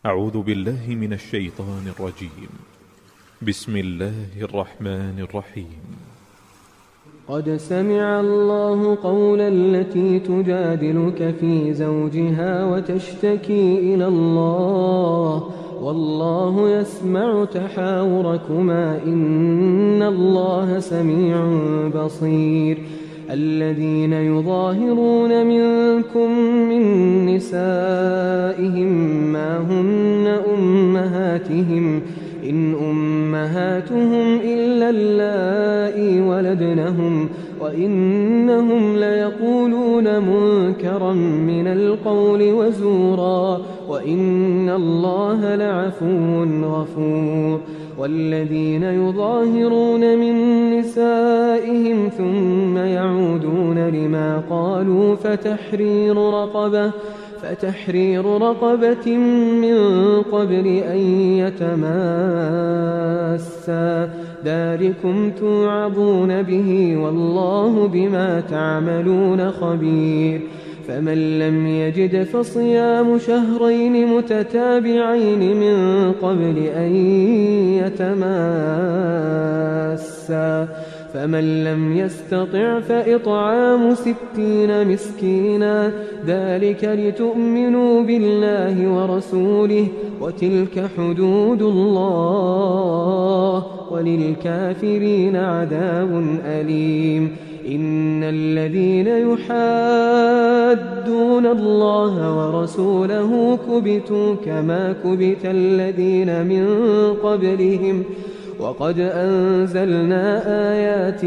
أعوذ بالله من الشيطان الرجيم. بسم الله الرحمن الرحيم. قد سمع الله قول التي تجادلك في زوجها وتشتكي إلى الله والله يسمع تحاوركما إن الله سميع بصير. الذين يظاهرون منكم من نسائهم ما هن أمهاتهم إن أمهاتهم إلا اللائي ولدنهم وإنهم ليقولون منكرا من القول وزورا وإن الله لعفو غفور. والذين يظاهرون من نسائهم ثم يعودون لما قالوا فتحرير رقبة من قبل أن يتماسا ذلكم توعظون به والله بما تعملون خبير. فمن لم يجد فصيام شهرين متتابعين من قبل أن يتماسا فمن لم يستطع فإطعام 60 مسكينا ذلك لتؤمنوا بالله ورسوله وتلك حدود الله وللكافرين عذاب أليم. إن الذين يحادون الله ورسوله كبتوا كما كبت الذين من قبلهم وقد أنزلنا آيات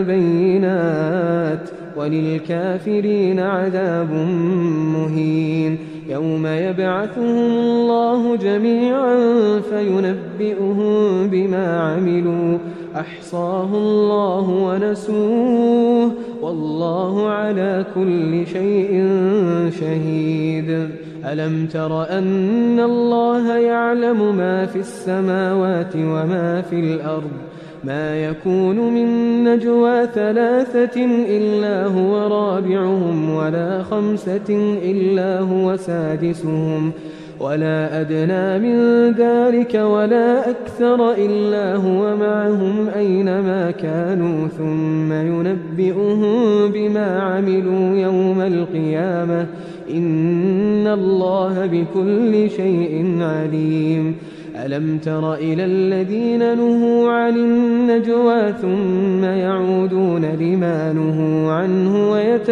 بينات وللكافرين عذاب مهين. يوم يبعثهم الله جميعا فينبئهم بما عملوا أحصاه الله ونسوه والله على كل شيء شهيد. ألم تر أن الله يعلم ما في السماوات وما في الأرض ما يكون من نجوى 3 إلا هو رابعهم ولا 5 إلا هو سادسهم ولا أدنى من ذلك ولا أكثر إلا هو معهم أينما كانوا ثم ينبئهم بما عملوا يوم القيامة إن الله بكل شيء عليم. ألم تر إلى الذين نهوا عن النجوى ثم يعودون لما نهوا عنه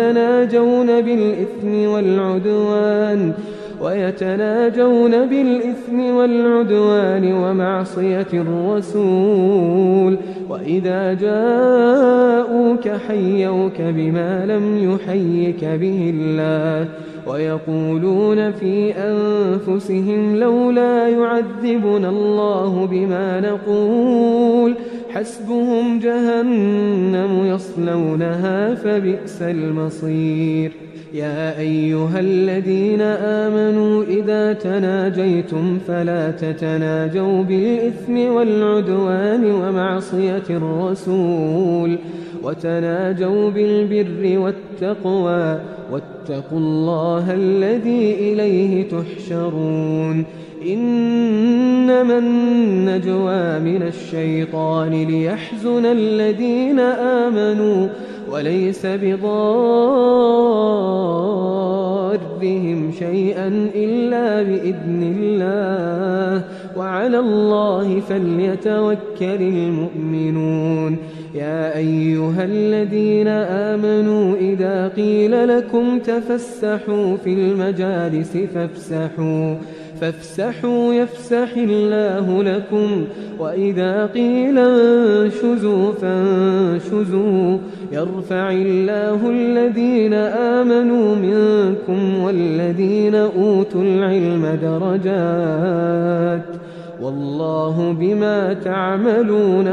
ويتناجون بالإثم والعدوان ومعصية الرسول وإذا جاءوك حيوك بما لم يحيك به الله ويقولون في أنفسهم لولا يعذبنا الله بما نقول حسبهم جهنم يصلونها فبئس المصير. يا أيها الذين آمنوا إذا تناجيتم فلا تتناجوا بالإثم والعدوان ومعصية الرسول وتناجوا بالبر والتقوى واتقوا الله الذي إليه تحشرون. إنما النجوى من الشيطان ليحزن الذين آمنوا وليس بضارهم شيئا إلا بإذن الله وعلى الله فليتوكل المؤمنون. يا أيها الذين آمنوا إذا قيل لكم تفسحوا في المجالس فافسحوا يفسح الله لكم وإذا قيل انشزوا فانشزوا يرفع الله الذين آمنوا منكم والذين أوتوا العلم درجات والله بما تعملون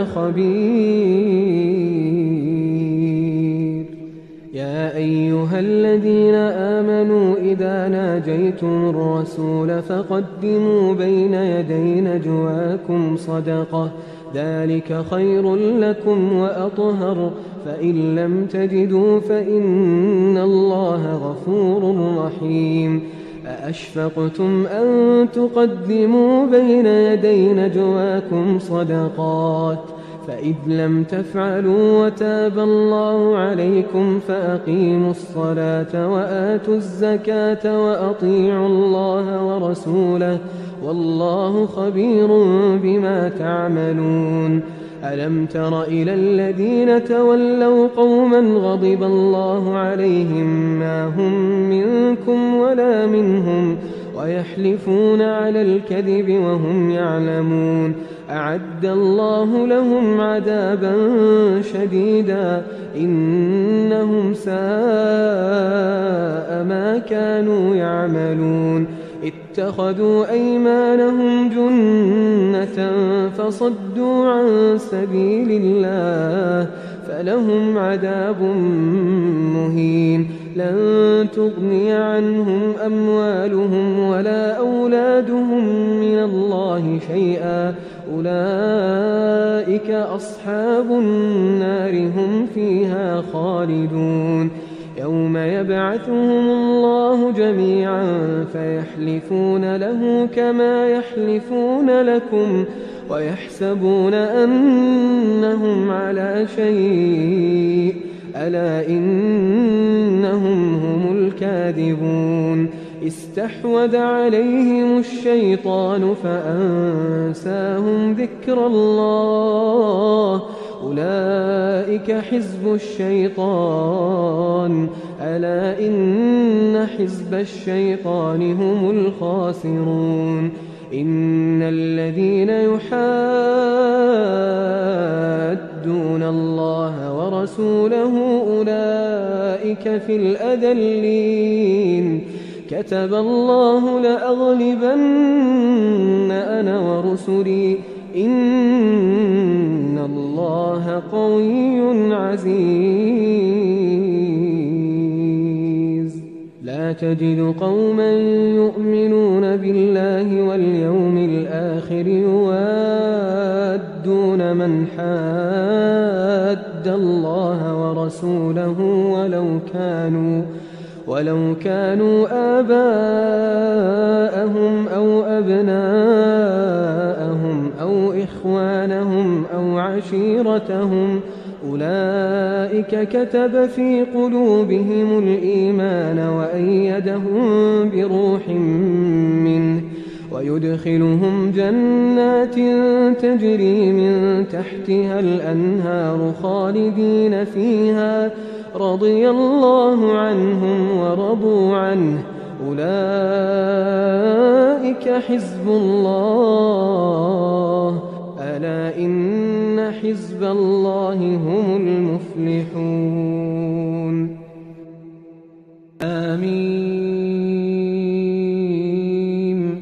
خبير. يا أيها الذين آمنوا إذا ناجيتم الرسول فقدموا بين يدي نجواكم صدقة ذلك خير لكم وأطهر فإن لم تجدوا فإن الله غفور رحيم. أأشفقتم أن تقدموا بين يدي نجواكم صدقات فإذ لم تفعلوا وتاب الله عليكم فأقيموا الصلاة وآتوا الزكاة وأطيعوا الله ورسوله والله خبير بما تعملون. ألم تر إلى الذين تولوا قوما غضب الله عليهم ما هم منكم ولا منهم ويحلفون على الكذب وهم يعلمون أعد الله لهم عذابا شديدا إنهم ساء ما كانوا يعملون. اتخذوا أيمانهم جنة فصدوا عن سبيل الله فلهم عذاب مهين. لن تغني عنهم أموالهم ولا أولادهم من الله شيئا أولئك أصحاب النار هم فيها خالدون. يوم يبعثهم الله جميعا فيحلفون له كما يحلفون لكم ويحسبون أنهم على شيء ألا إنهم هم الكاذبون. استحوذ عليهم الشيطان فأنساهم ذكر الله أولئك حزب الشيطان ألا إن حزب الشيطان هم الخاسرون. إن الذين يحادون الله ورسوله أولئك في الأذلين. كتب الله لأغلبن أنا ورسلي إن الله قوي عزيز. لا تجد قوما يؤمنون بالله واليوم الآخر يوادون من حاد الله ورسوله ولو كانوا آباءهم أو أبناءهم أو إخوانهم أو عشيرتهم أولئك كتب في قلوبهم الإيمان وأيدهم بروح منه ويدخلهم جنات تجري من تحتها الأنهار خالدين فيها رضي الله عنهم ورضوا عنه أولئك حزب الله ألا إن حزب الله هم المفلحون. آمين.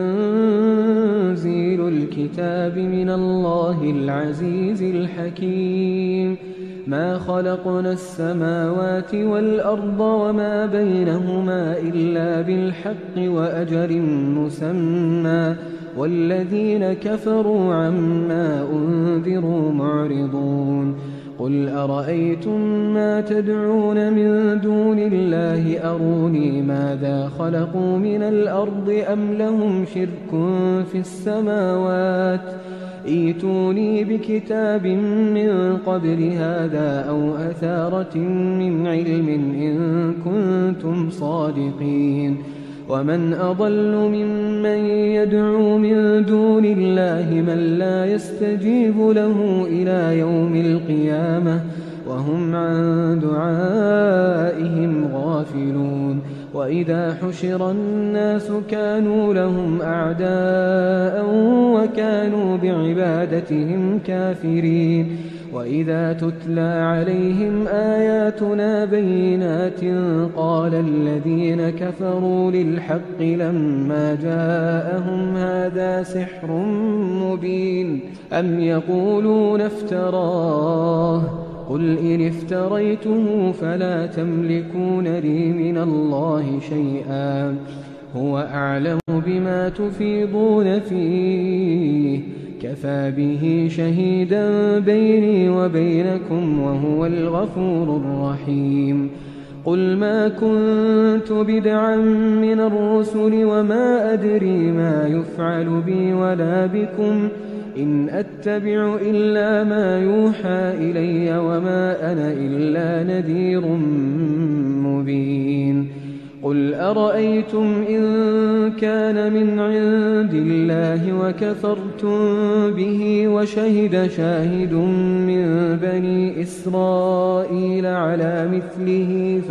تنزيل الكتاب من الله العزيز الحكيم. ما خلقنا السماوات والأرض وما بينهما إلا بالحق وأجل مسمى والذين كفروا عما أنذروا معرضون. قل أرأيتم ما تدعون من دون الله أروني ماذا خلقوا من الأرض أم لهم شرك في السماوات ائتوني بكتاب من قبل هذا أو أثارة من علم إن كنتم صادقين. ومن أضل ممن يدعو من دون الله من لا يستجيب له إلى يوم القيامة وهم عن دعائهم غافلون. وإذا حشر الناس كانوا لهم أعداء وكانوا بعبادتهم كافرين. وإذا تتلى عليهم آياتنا بينات قال الذين كفروا للحق لما جاءهم هذا سحر مبين أم يقولون افتراه قل إن افتريته فلا تملكون لي من الله شيئا هو أعلم بما تفيضون فيه كفى به شهيدا بيني وبينكم وهو الغفور الرحيم. قل ما كنت بدعا من الرسل وما أدري ما يفعل بي ولا بكم إن أتبع إلا ما يوحى إلي وما أنا إلا نذير مبين قل أرأيتم إن كان من عند الله وكفرتم به وشهد شاهد من بني إسرائيل على مثله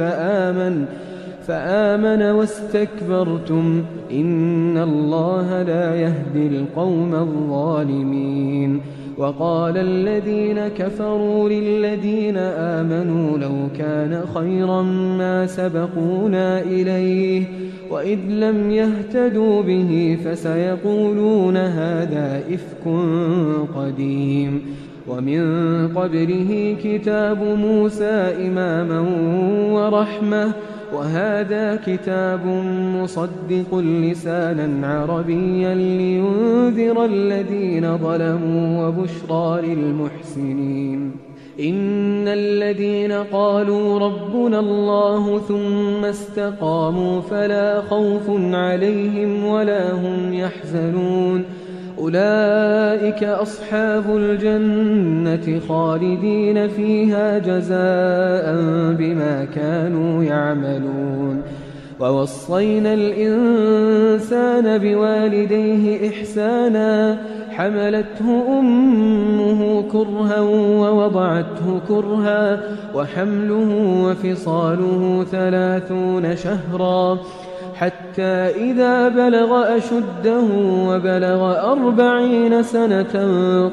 فآمن واستكبرتم إن الله لا يهدي القوم الظالمين وقال الذين كفروا للذين آمنوا لو كان خيرا ما سبقونا إليه وإذ لم يهتدوا به فسيقولون هذا إفك قديم ومن قبله كتاب موسى إماما ورحمة وهذا كتاب مصدق لسانا عربيا لينذر الذين ظلموا وبشرى للمحسنين إن الذين قالوا ربنا الله ثم استقاموا فلا خوف عليهم ولا هم يحزنون أولئك أصحاب الجنة خالدين فيها جزاء بما كانوا يعملون ووصينا الإنسان بوالديه إحسانا حملته أمه كرها ووضعته كرها وحمله وفصاله 30 شهرا حتى إذا بلغ أشده وبلغ 40 سنة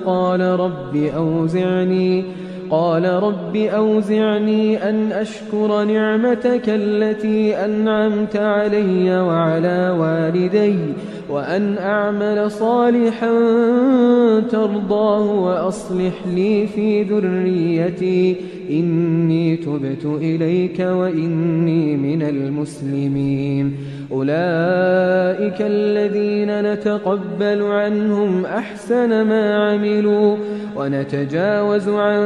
قال رب أوزعني أن أشكر نعمتك التي أنعمت علي وعلى والدي وأن أعمل صالحا ترضاه وأصلح لي في ذريتي إني تبت إليك وإني من المسلمين أولئك الذين نتقبل عنهم أحسن ما عملوا ونتجاوز عن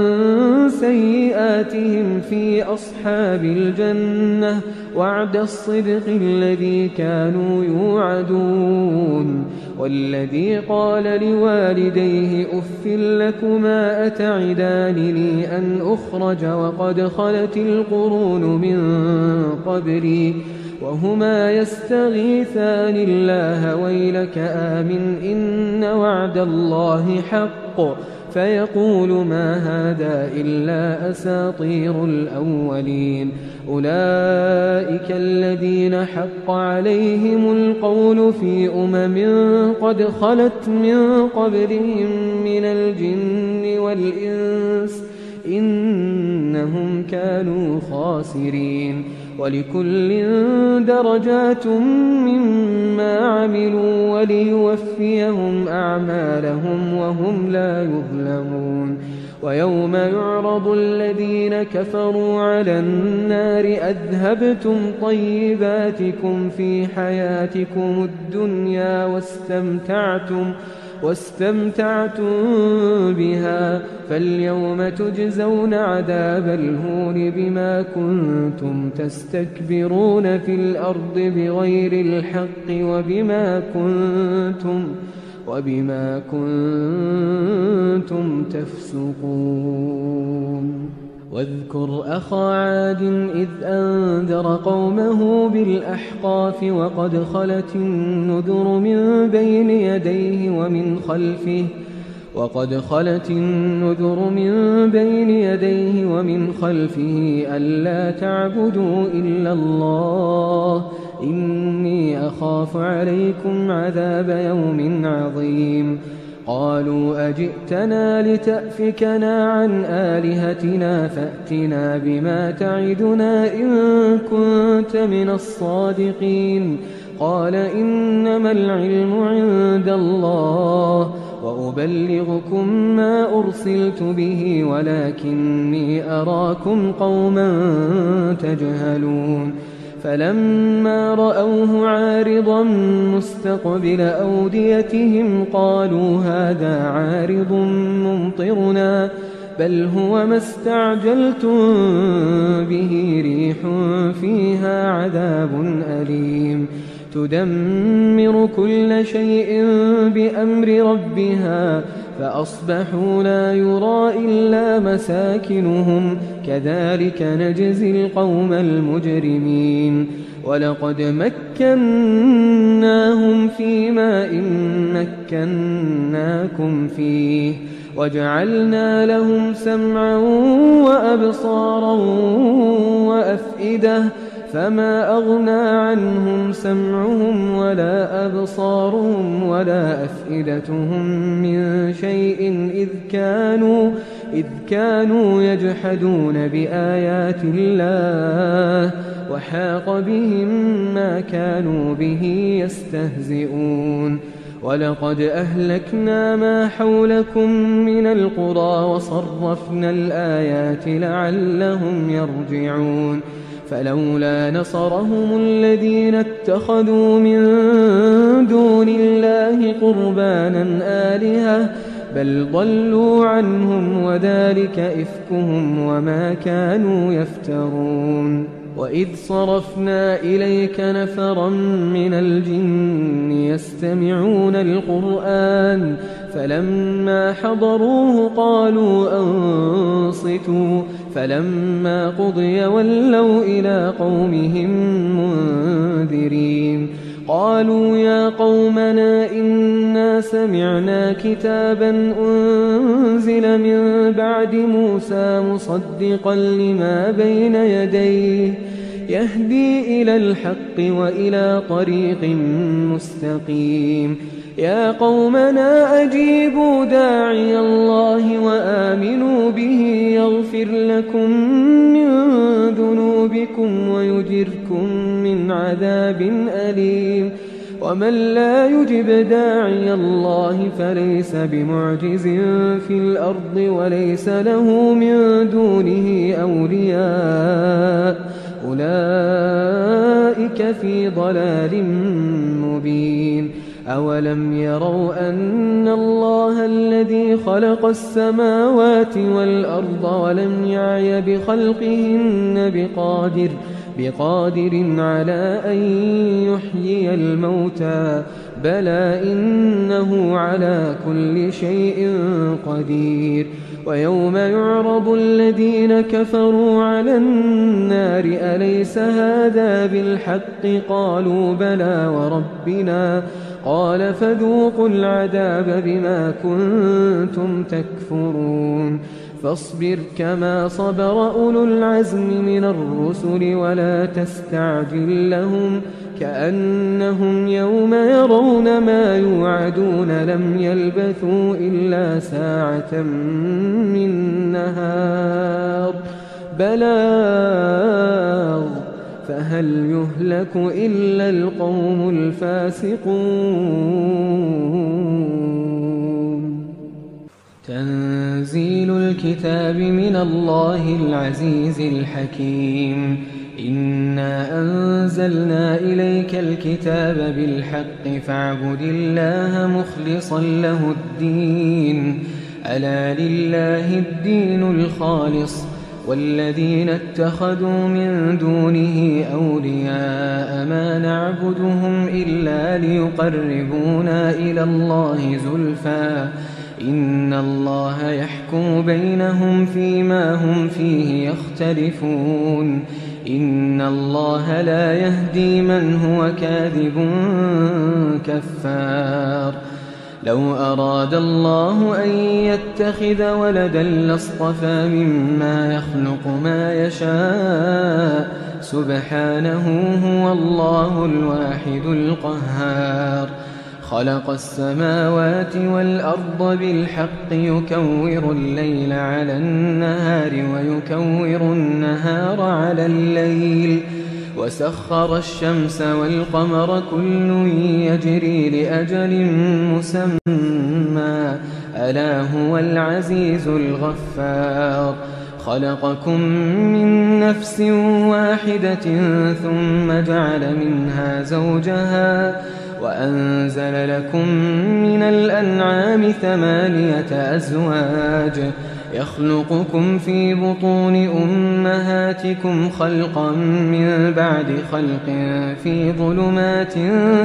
سيئاتهم في أصحاب الجنة وعد الصدق الذي كانوا يوعدون والذي قال لوالديه أف لكما أتعدانني أن أخرج وقد خلت القرون من قبلي وهما يستغيثان الله ويلك آمن إن وعد الله حق فيقول ما هذا إلا أساطير الأولين أولئك الذين حق عليهم القول في قد خلت من قبلهم من الجن والإنس إنهم كانوا خاسرين ولكل درجات مما عملوا وليوفيهم أعمالهم وهم لا يظلمون ويوم يعرض الذين كفروا على النار أذهبتم طيباتكم في حياتكم الدنيا واستمتعتم بها فاليوم تجزون عذاب الهون بما كنتم تستكبرون في الأرض بغير الحق وبما كنتم تفسقون واذكر أخا عاد إذ أنذر قومه بالأحقاف وقد خلت النذر من بين يديه ومن خلفه ألا تعبدوا إلا الله إني أخاف عليكم عذاب يوم عظيم قالوا أجئتنا لتأفكنا عن آلهتنا فأتنا بما تعدنا إن كنت من الصادقين قال إنما العلم عند الله وأبلغكم ما أرسلت به ولكني أراكم قوما تجهلون فلما رأوه عارضا مستقبل أوديتهم قالوا هذا عارض ممطرنا بل هو ما استعجلتم به ريح فيها عذاب أليم تدمر كل شيء بأمر ربها فأصبحوا لا يرى إلا مساكنهم كذلك نجزي القوم المجرمين ولقد مكناهم في ماء مكناكم فيه وجعلنا لهم سمعا وأبصارا وأفئدة فما أغنى عنهم سمعهم ولا أبصارهم ولا أفئدتهم من شيء إذ كانوا يجحدون بآيات الله وحاق بهم ما كانوا به يستهزئون ولقد أهلكنا ما حولكم من القرى وصرفنا الآيات لعلهم يرجعون فلولا نصرهم الذين اتخذوا من دون الله قربانا آلهة بل ضلوا عنهم وذلك إفكهم وما كانوا يفترون وإذ صرفنا إليك نفرا من الجن يستمعون القرآن فلما حضروه قالوا أنصتوا فلما قضي ولوا إلى قومهم منذرين قالوا يا قومنا إنا سمعنا كتابا أنزل من بعد موسى مصدقا لما بين يديه يهدي إلى الحق وإلى طريق مستقيم يا قومنا أجيبوا داعي الله وآمنوا به يغفر لكم من ذنوبكم ويجركم من عذاب أليم ومن لا يجب داعي الله فليس بمعجز في الأرض وليس له من دونه أولياء أولئك في ضلال مبين أولم يروا أن الله الذي خلق السماوات والأرض ولم يعي بخلقهن بقادر على أن يحيي الموتى بلى إنه على كل شيء قدير ويوم يعرض الذين كفروا على النار أليس هذا بالحق قالوا بلى وربنا قال فذوقوا العذاب بما كنتم تكفرون فاصبر كما صبر أولو العزم من الرسل ولا تستعجل لهم كأنهم يوم يرون ما يوعدون لم يلبثوا إلا ساعة من نهار بلاغ فهل يهلك إلا القوم الفاسقون تنزيل الكتاب من الله العزيز الحكيم إنا أنزلنا إليك الكتاب بالحق فاعبد الله مخلصا له الدين ألا لله الدين الخالص والذين اتخذوا من دونه أولياء ما نعبدهم إلا ليقربونا إلى الله زلفى إن الله يحكم بينهم فيما هم فيه يختلفون إن الله لا يهدي من هو كاذب كفار لو أراد الله أن يتخذ ولدا لاصطفى مما يخلق ما يشاء سبحانه هو الله الواحد القهار خلق السماوات والأرض بالحق يكور الليل على النهار ويكور النهار على الليل وسخر الشمس والقمر كل يجري لأجل مسمى ألا هو العزيز الغفار خلقكم من نفس واحدة ثم جعل منها زوجها وأنزل لكم من الأنعام 8 أزواج يخلقكم في بطون أمهاتكم خلقا من بعد خلق في ظلمات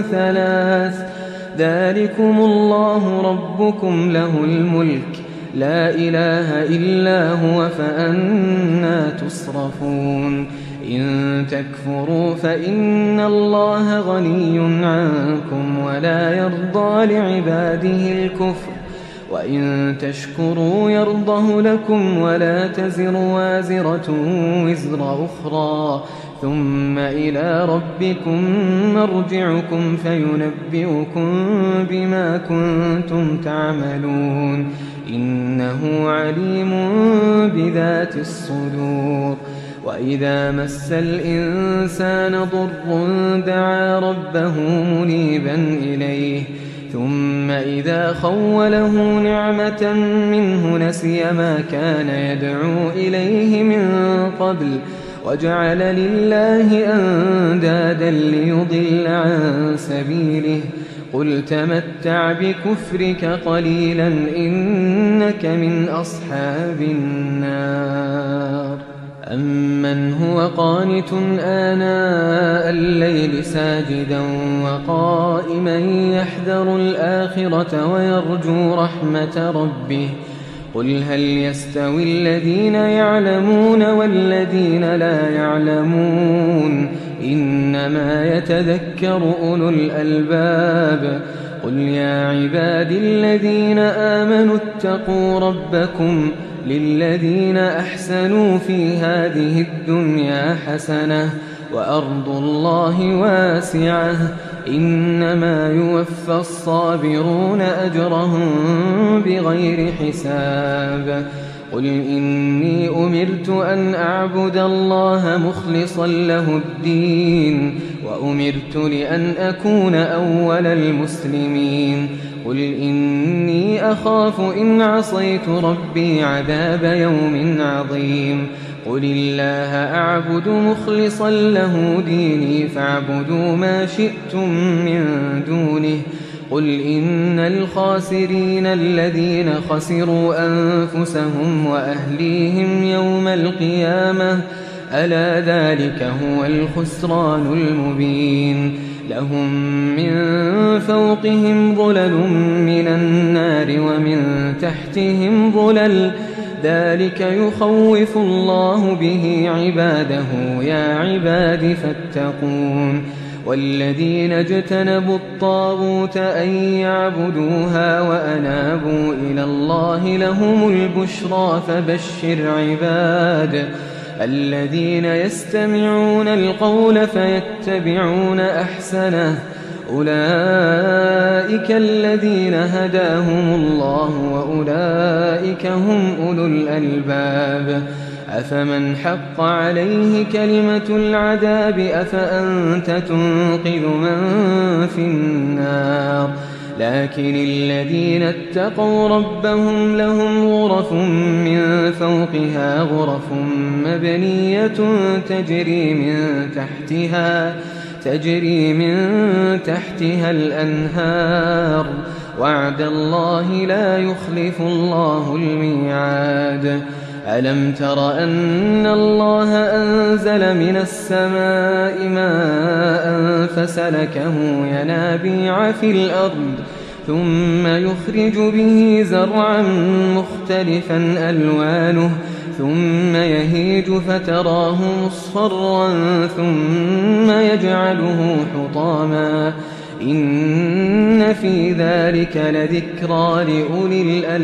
3 ذلكم الله ربكم له الملك لا إله إلا هو فأنى تصرفون إن تكفروا فإن الله غني عنكم ولا يرضى لعباده الكفر وإن تشكروا يرضه لكم ولا تزر وازرة وزر أخرى ثم إلى ربكم مرجعكم فينبئكم بما كنتم تعملون إنه عليم بذات الصدور وإذا مس الإنسان ضر دعا ربه منيبا إليه ثم إذا خوله نعمة منه نسي ما كان يدعو إليه من قبل وجعل لله أندادا ليضل عن سبيله قل تمتع بكفرك قليلا إنك من أصحاب النار أمن هو قانت آناء الليل ساجدا وقائما يحذر الآخرة ويرجو رحمة ربه قل هل يستوي الذين يعلمون والذين لا يعلمون إنما يتذكر أولو الألباب قل يا عبادي الذين آمنوا اتقوا ربكم للذين أحسنوا في هذه الدنيا حسنة وأرض الله واسعة إنما يوفى الصابرون أجرهم بغير حساب قل إني أمرت أن أعبد الله مخلصا له الدين وأمرت لأن أكون أول المسلمين قل إني أخاف إن عصيت ربي عذاب يوم عظيم قل الله أعبد مخلصا له ديني فاعبدوا ما شئتم من دونه قل إن الخاسرين الذين خسروا أنفسهم وأهليهم يوم القيامة ألا ذلك هو الخسران المبين لهم من فوقهم ظلل من النار ومن تحتهم ظلل ذلك يخوف الله به عباده يا عباد فاتقون والذين اجتنبوا الطاغوت أن يعبدوها وأنابوا إلى الله لهم البشرى فبشر عباد الذين يستمعون القول فيتبعون أحسنه أولئك الذين هداهم الله وأولئك هم أولو الألباب أفمن حق عليه كلمة العذاب أفأنت تنقذ من في النار لكن الذين اتقوا ربهم لهم غرف من فوقها غرف مبنية تجري من تحتها الأنهار وعد الله لا يخلف الله الميعاد ألم تر أن الله أنزل من السماء ماء فسلكه ينابيع في الأرض ثم يخرج به زرعا مختلفا ألوانه ثم يهيج فتراه مصفرا ثم يجعله حطاما إن في ذلك لذكرى لأولي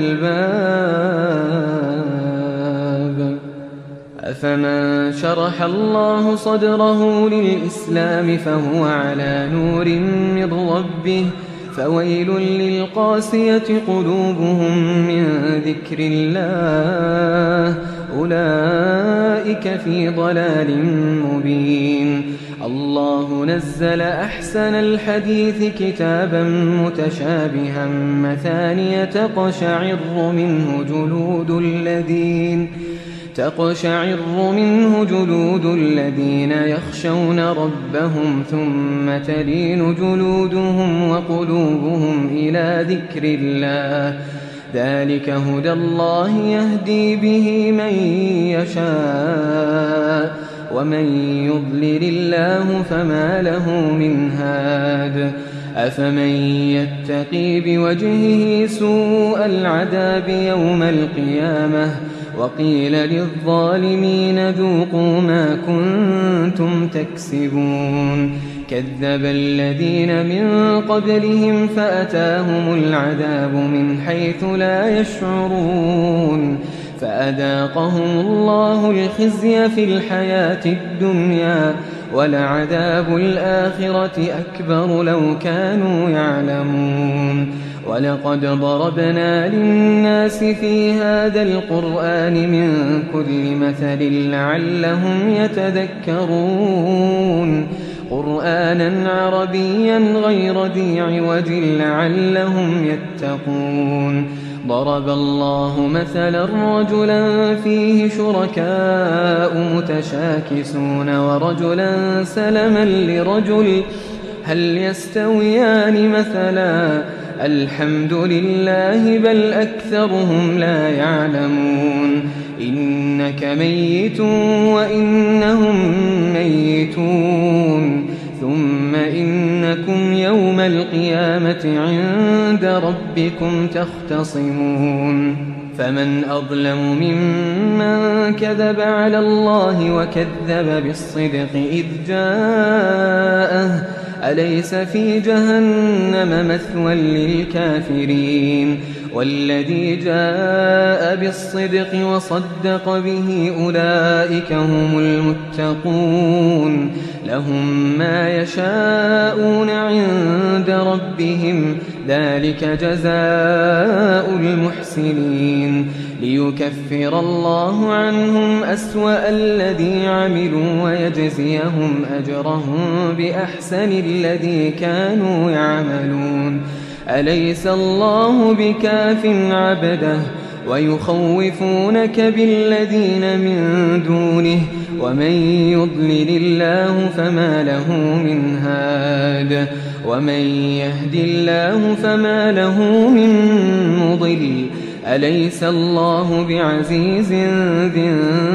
الألباب أفمن شرح الله صدره للإسلام فهو على نور من ربه فويل للقاسية قلوبهم من ذكر الله أولئك في ضلال مبين الله نزل أحسن الحديث كتابا متشابها مثانية تقشعر منه جلود الذين يخشون ربهم ثم تلين جلودهم وقلوبهم إلى ذكر الله ذلك هدى الله يهدي به من يشاء ومن يضلل الله فما له من هاد أفمن يتقي بوجهه سوء العذاب يوم القيامة وقيل للظالمين ذوقوا ما كنتم تكسبون كذب الذين من قبلهم فأتاهم العذاب من حيث لا يشعرون فأذاقهم الله الخزي في الحياة الدنيا ولعذاب الآخرة أكبر لو كانوا يعلمون ولقد ضربنا للناس في هذا القرآن من كل مثل لعلهم يتذكرون قرآنا عربيا غير ذي عوج لعلهم يتقون ضرب الله مثلا رجلا فيه شركاء متشاكسون ورجلا سلما لرجل هل يستويان مثلا الحمد لله بل أكثرهم لا يعلمون إنك ميت وإنهم ميتون ثم إنكم يوم القيامة عند ربكم تختصمون فمن أظلم ممن كذب على الله وكذب بالصدق إذ جاءه أليس في جهنم مثوى للكافرين والذي جاء بالصدق وصدق به أولئك هم المتقون لهم ما يشاءون عند ربهم ذلك جزاء المحسنين ليكفر الله عنهم أسوأ الذي عملوا ويجزيهم أجرهم بأحسن الذي كانوا يعملون أليس الله بكاف عبده ويخوفونك بالذين من دونه ومن يضلل الله فما له من هاد ومن يهد الله فما له من مضل أليس الله بعزيز ذي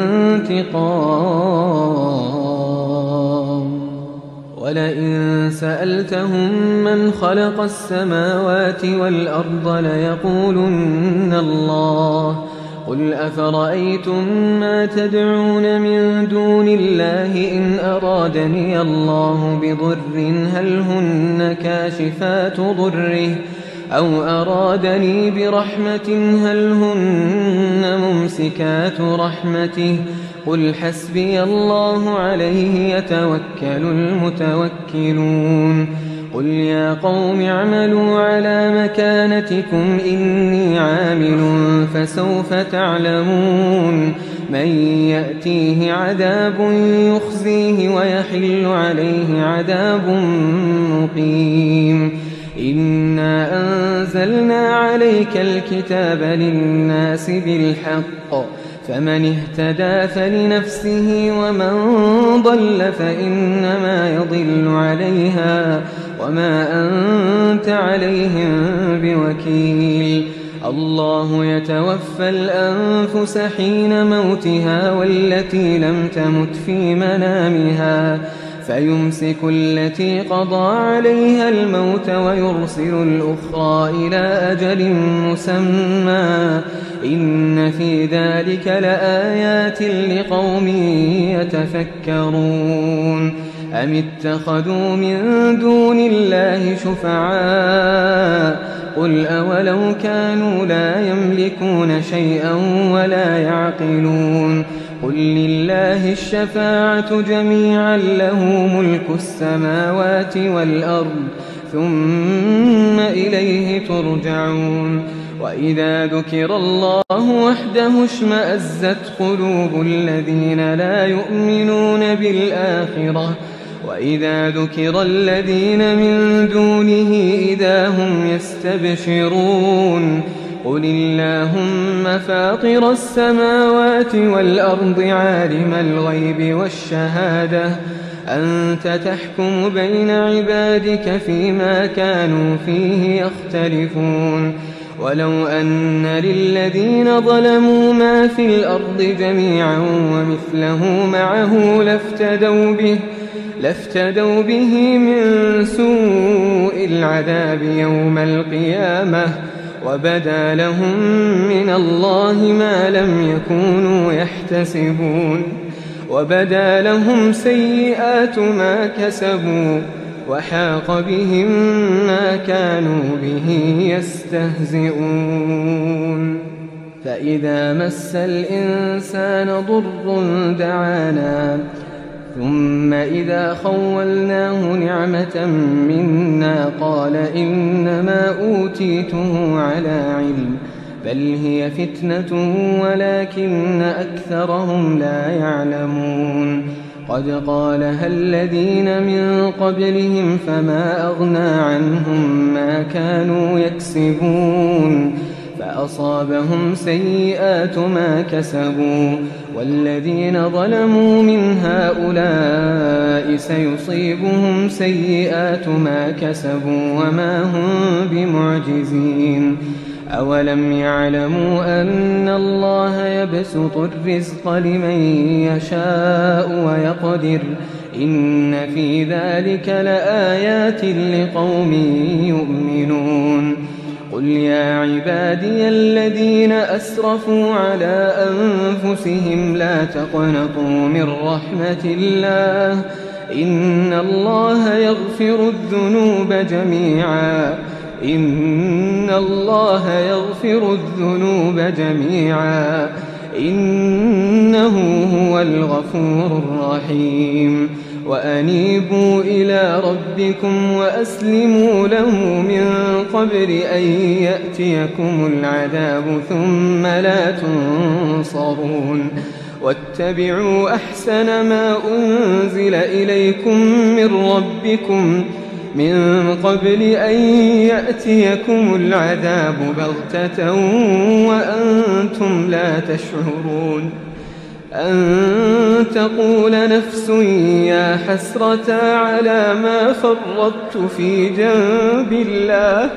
انتقام ولئن سألتهم من خلق السماوات والأرض ليقولن الله قل أفرأيتم ما تدعون من دون الله إن أرادني الله بضر هل هن كاشفات ضره أو أرادني برحمة هل هن ممسكات رحمته قل حسبي الله عليه يتوكل المتوكلون قل يا قوم اعملوا على مكانتكم إني عامل فسوف تعلمون من يأتيه عذاب يخزيه ويحل عليه عذاب مقيم إنا أنزلنا عليك الكتاب للناس بالحق فمن اهتدى فلنفسه ومن ضل فإنما يضل عليها وما أنت عليهم بوكيل الله يتوفى الأنفس حين موتها والتي لم تمت في منامها فيمسك التي قضى عليها الموت ويرسل الأخرى إلى أجل مسمى إن في ذلك لآيات لقوم يتفكرون أم اتخذوا من دون الله شفعاء قل أولو كانوا لا يملكون شيئا ولا يعقلون قل لله الشفاعة جميعا له ملك السماوات والأرض ثم إليه ترجعون وإذا ذكر الله وحده اشمأزت قلوب الذين لا يؤمنون بالآخرة وإذا ذكر الذين من دونه إذا هم يستبشرون قل اللهم فاطر السماوات والأرض عالم الغيب والشهادة أنت تحكم بين عبادك فيما كانوا فيه يختلفون ولو أن للذين ظلموا ما في الأرض جميعا ومثله معه لافتدوا به من سوء العذاب يوم القيامة، وبدا لهم من الله ما لم يكونوا يحتسبون، وبدا لهم سيئات ما كسبوا، وحاق بهم ما كانوا به يستهزئون. فإذا مس الإنسان ضر دعانا ثم إذا خولناه نعمة منا قال إنما أوتيته على علم بل هي فتنة ولكن أكثرهم لا يعلمون. قد قالها الذين من قبلهم فما أغنى عنهم ما كانوا يكسبون، فأصابهم سيئات ما كسبوا، والذين ظلموا من هؤلاء سيصيبهم سيئات ما كسبوا وما هم بمعجزين. أولم يعلموا أن الله يبسط الرزق لمن يشاء ويقدر إن في ذلك لآيات لقوم يؤمنون. قل يا عبادي الذين أسرفوا على أنفسهم لا تقنطوا من رحمة الله إن الله يغفر الذنوب جميعا إنه هو الغفور الرحيم. وأنيبوا إلى ربكم وأسلموا له من قبل أن يأتيكم العذاب ثم لا تنصرون. واتبعوا أحسن ما أنزل إليكم من ربكم من قبل أن يأتيكم العذاب بغتة وأنتم لا تشعرون. أن تقول نفس يا حسرة على ما فرطت في جنب الله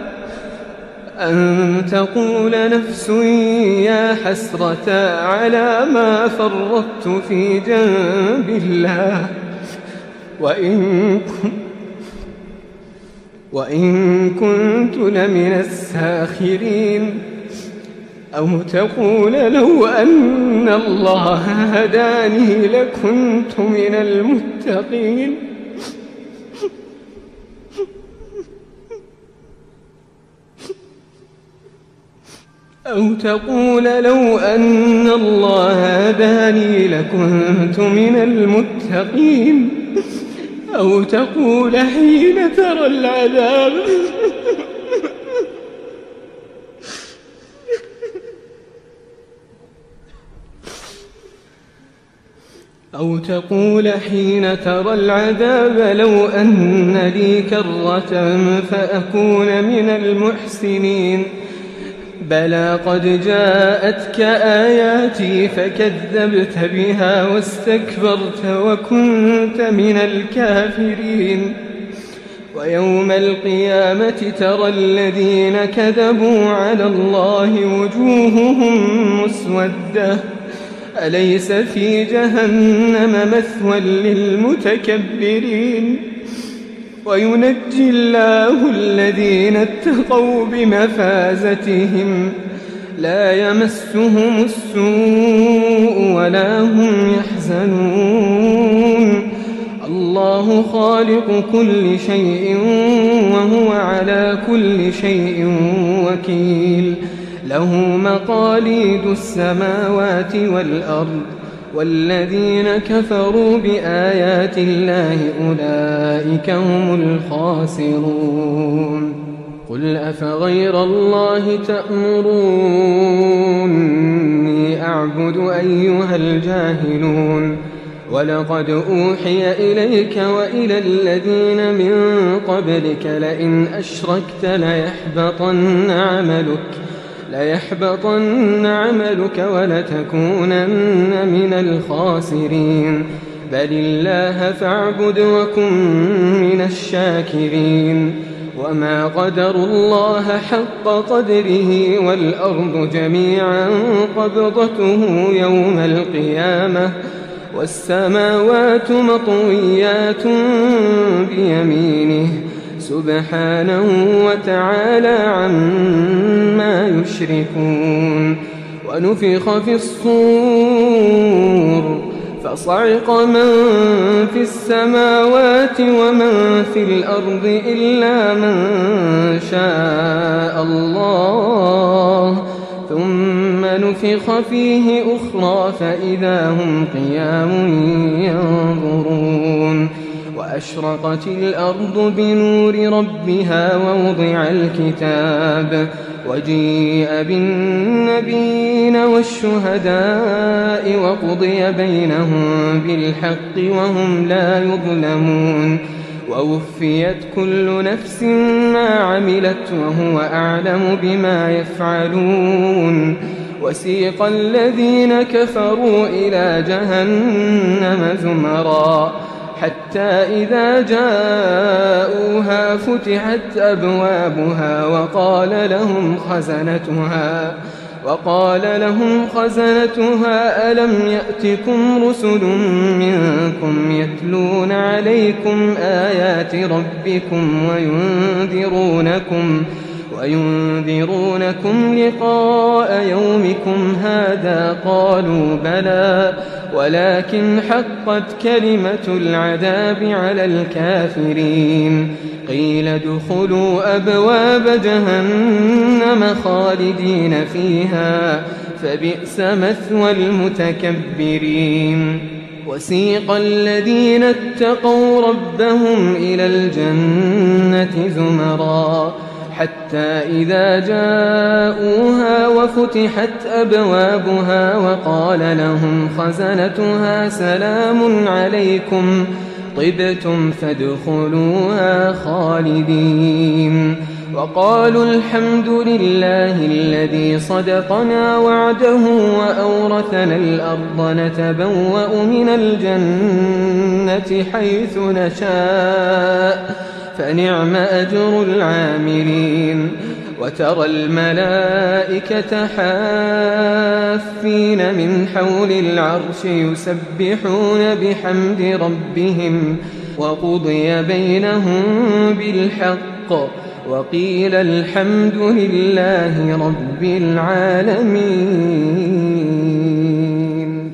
وإن كنت لمن الساخرين. أو تقول لو أن الله هداني لكنت من المتقين. أو تقول لو أن الله هداني لكنت من المتقين. أو تقول حين ترى العذاب لو أن لي كرة فأكون من المحسنين. بلى قد جاءتك آياتي فكذبت بها واستكبرت وكنت من الكافرين. ويوم القيامة ترى الذين كذبوا على الله وجوههم مسودة أليس في جهنم مثوى للمتكبرين. وينجي الله الذين اتقوا بمفازتهم لا يمسهم السوء ولا هم يحزنون. الله خالق كل شيء وهو على كل شيء وكيل. له مقاليد السماوات والأرض والذين كفروا بآيات الله أولئك هم الخاسرون. قل أفغير الله تأمروني أعبد أيها الجاهلون. ولقد أوحي إليك وإلى الذين من قبلك لئن أشركت ليحبطن عملك ولتكونن من الخاسرين. بل الله فاعبد وكن من الشاكرين. وما قدروا الله حق قدره والأرض جميعا قبضته يوم القيامة والسماوات مطويات بيمينه سبحانه وتعالى عما يشركون. ونفخ في الصور فصعق من في السماوات ومن في الأرض إلا من شاء الله ثم نفخ فيه أخرى فإذا هم قيام ينظرون. وأشرقت الأرض بنور ربها ووضع الكتاب وجيء بالنبيين والشهداء وقضي بينهم بالحق وهم لا يظلمون. ووفيت كل نفس ما عملت وهو أعلم بما يفعلون. وسيق الذين كفروا إلى جهنم زمرا حتى إذا جاءوها فتحت أبوابها وقال لهم خزنتها ألم يأتكم رسل منكم يتلون عليكم آيات ربكم وينذرونكم لقاء يومكم هذا؟ قالوا بلى ولكن حقت كلمة العذاب على الكافرين. قيل ادخلوا أبواب جهنم خالدين فيها فبئس مثوى المتكبرين. وسيق الذين اتقوا ربهم إلى الجنة زمرا حتى إذا جاءوها وفتحت أبوابها وقال لهم خزنتها سلام عليكم طبتم فادخلوها خالدين. وقالوا الحمد لله الذي صدقنا وعده وأورثنا الأرض نتبوأ من الجنة حيث نشاء فنعم أجر العاملين. وترى الملائكة حافين من حول العرش يسبحون بحمد ربهم وقضي بينهم بالحق وقيل الحمد لله رب العالمين.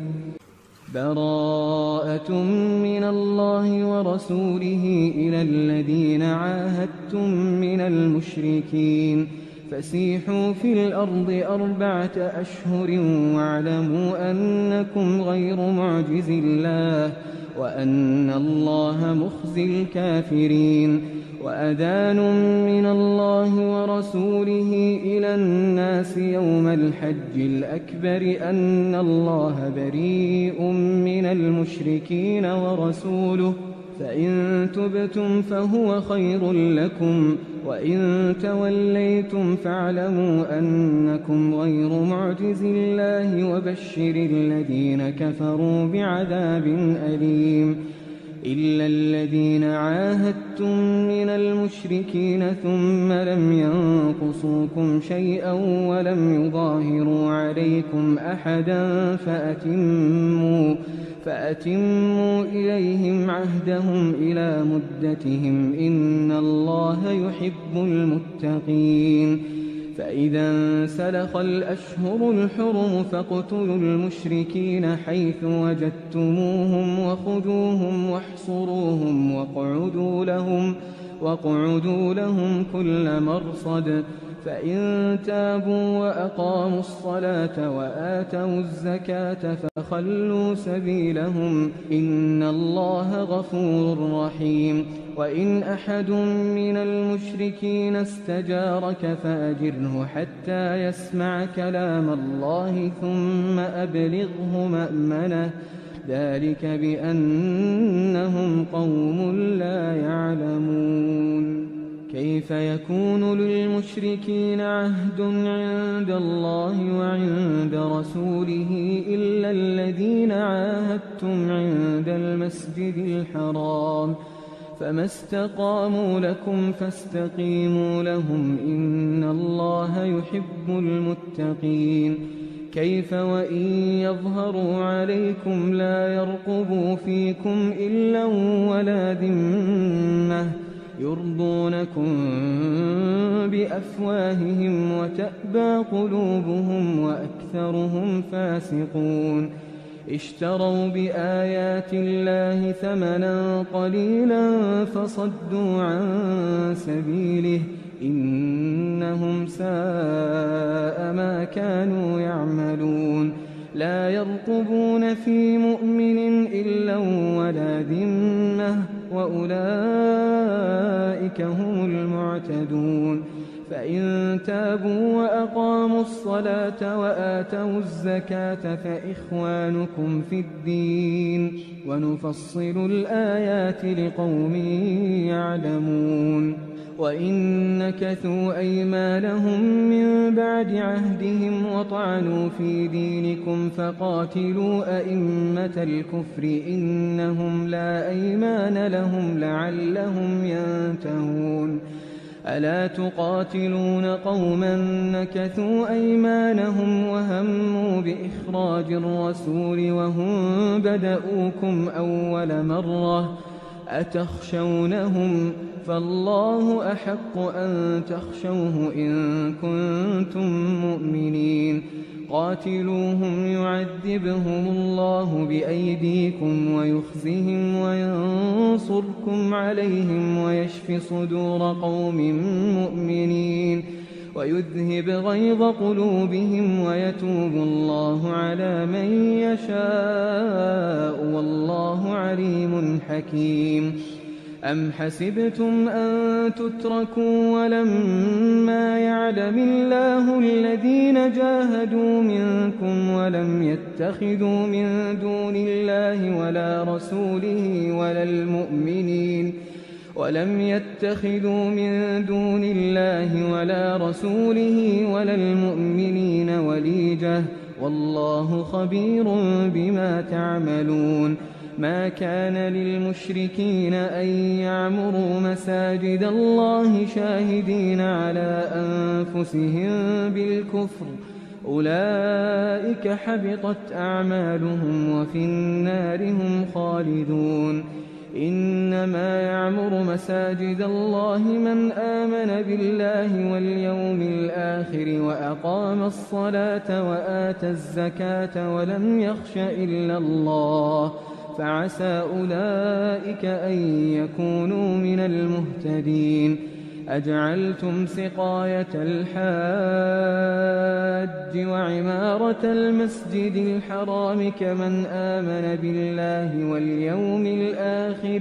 براءة من الله ورسوله إلى الذين عاهدتم من المشركين فسيحوا في الأرض 4 أشهر واعلموا أنكم غير معجز الله وأن الله مخزي الكافرين. وأذان من الله ورسوله إلى الناس يوم الحج الأكبر أن الله بريء من المشركين ورسوله فإن تبتم فهو خير لكم وإن توليتم فاعلموا أنكم غير معجز الله وبشر الذين كفروا بعذاب أليم. إلا الذين عاهدتم من المشركين ثم لم ينقصوكم شيئا ولم يظاهروا عليكم أحدا فأتموا إليهم عهدهم إلى مدتهم إن الله يحب المتقين. فإذا انسلخ الأشهر الحرم فاقتلوا المشركين حيث وجدتموهم وخذوهم واحصروهم واقعدوا لهم كل مرصد. فإن تابوا وأقاموا الصلاة وآتوا الزكاة فخلوا سبيلهم إن الله غفور رحيم. وإن أحد من المشركين استجارك فأجره حتى يسمع كلام الله ثم أبلغه مأمنه ذلك بأنهم قوم لا يعلمون. كيف يكون للمشركين عهد عند الله وعند رسوله إلا الذين عاهدتم عند المسجد الحرام فما استقاموا لكم فاستقيموا لهم إن الله يحب المتقين كيف وإن يظهروا عليكم لا يرقبوا فيكم إلا ولا ذمة يرضونكم بأفواههم وتأبى قلوبهم وأكثرهم فاسقون اشتروا بآيات الله ثمنا قليلا فصدوا عن سبيله إنهم ساء ما كانوا يعملون لا يرقبون في مؤمن إلا ولا ذمة وأولئك هم المعتدون فإن تابوا وأقاموا الصلاة وآتوا الزكاة فإخوانكم في الدين ونفصل الآيات لقوم يعلمون وإن نكثوا أيمانهم من بعد عهدهم وطعنوا في دينكم فقاتلوا أئمة الكفر إنهم لا أيمان لهم لعلهم ينتهون ألا تقاتلون قوما نكثوا أيمانهم وهموا بإخراج الرسول وهم بدؤوكم أول مرة أتخشونهم فالله أحق أن تخشوه إن كنتم مؤمنين قاتلوهم يعذبهم الله بأيديكم ويخزهم وينصركم عليهم ويشف صدور قوم مؤمنين ويذهب غيظ قلوبهم ويتوب الله على من يشاء والله عليم حكيم أم حسبتم أن تتركوا ولما يعلم الله الذين جاهدوا منكم ولم يتخذوا من دون الله ولا رسوله ولا المؤمنين وليجة والله خبير بما تعملون ما كان للمشركين أن يعمروا مساجد الله شاهدين على أنفسهم بالكفر أولئك حبطت أعمالهم وفي النار هم خالدون إنما يعمر مساجد الله من آمن بالله واليوم الآخر وأقام الصلاة وآتى الزكاة ولم يخش إلا الله فعسى أولئك أن يكونوا من المهتدين أجعلتم سقاية الحاج وعمارة المسجد الحرام كمن آمن بالله واليوم الآخر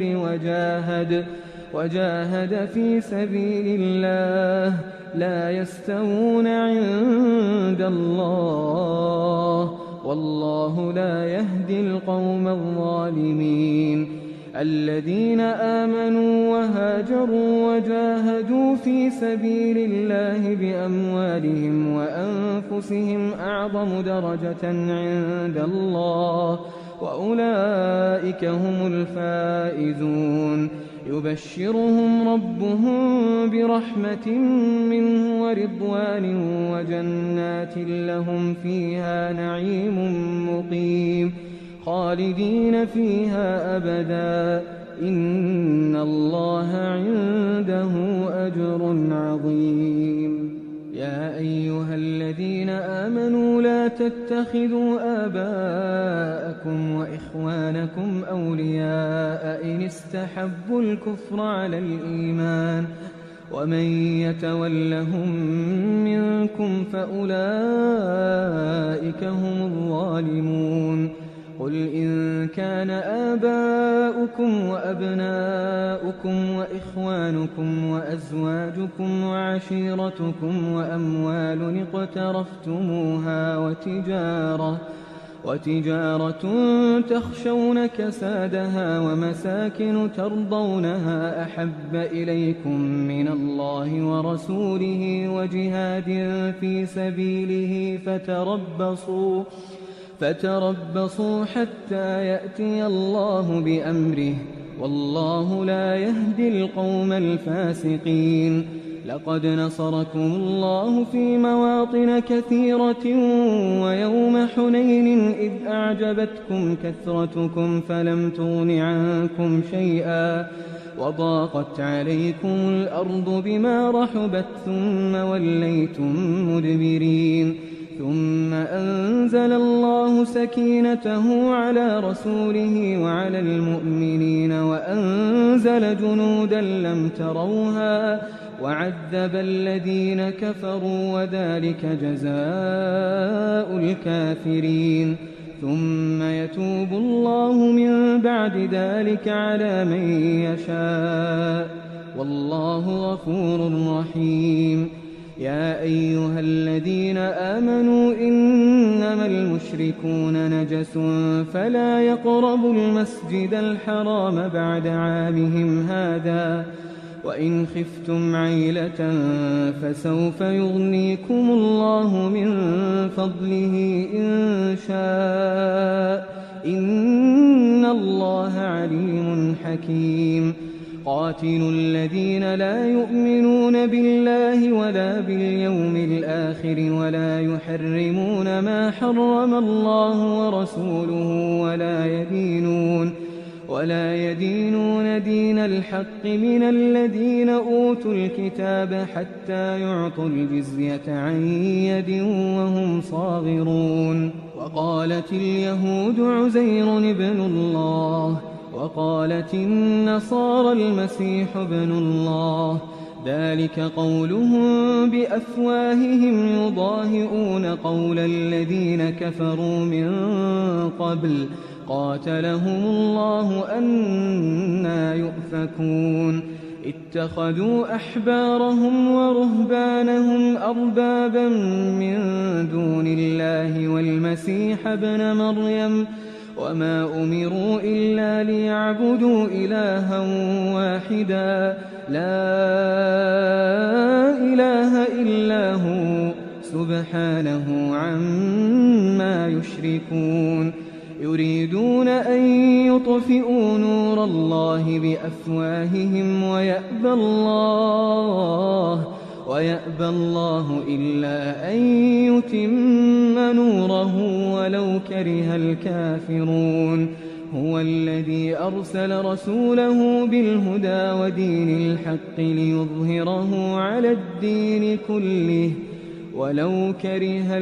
وجاهد في سبيل الله لا يستوون عند الله والله لا يهدي القوم الظالمين الذين آمنوا وهاجروا وجاهدوا في سبيل الله بأموالهم وأنفسهم أعظم درجة عند الله وأولئك هم الفائزون يبشرهم ربهم برحمة منه ورضوان وجنات لهم فيها نعيم مقيم خالدين فيها أبدا إن الله عنده أجر عظيم يا أيها الذين آمنوا لا تتخذوا آباءكم وإخوانكم أولياء إن استحبوا الكفر على الإيمان ومن يتولهم منكم فأولئك هم الظالمون قل إن كان آباؤكم وأبناؤكم وإخوانكم وأزواجكم وعشيرتكم وأموال اقترفتموها وتجارة تخشون كسادها ومساكن ترضونها أحب إليكم من الله ورسوله وجهاد في سبيله فتربصوا حتى يأتي الله بأمره والله لا يهدي القوم الفاسقين. لقد نصركم الله في مواطن كثيرة ويوم حنين إذ أعجبتكم كثرتكم فلم تغن عنكم شيئا وضاقت عليكم الأرض بما رحبت ثم وليتم مدبرين. ثم أنزل الله سكينته على رسوله وعلى المؤمنين وأنزل جنودا لم تروها وعذب الذين كفروا وذلك جزاء الكافرين. ثم يتوب الله من بعد ذلك على من يشاء والله غفور رحيم. يا أيها الذين آمنوا إنما المشركون نجس فلا يقربوا المسجد الحرام بعد عامهم هذا وإن خفتم عيلة فسوف يغنيكم الله من فضله إن شاء إن الله عليم حكيم. قاتلوا الذين لا يؤمنون بالله ولا باليوم الآخر ولا يحرمون ما حرم الله ورسوله ولا يدينون دين الحق من الذين أوتوا الكتاب حتى يعطوا الجزية عن يد وهم صاغرون. وقالت اليهود عزير ابن الله وقالت النصارى المسيح ابن الله ذلك قولهم بأفواههم يضاهئون قول الذين كفروا من قبل قاتلهم الله أنى يؤفكون. اتخذوا أحبارهم ورهبانهم أربابا من دون الله والمسيح ابن مريم وما أمروا إلا ليعبدوا إلها واحدا لا إله إلا هو سبحانه عما يشركون. يريدون أن يطفئوا نور الله بأفواههم ويأبى الله إلا أن يتم نوره ولو كره الكافرون. هو الذي أرسل رسوله بالهدى ودين الحق ليظهره على الدين كله ولو كره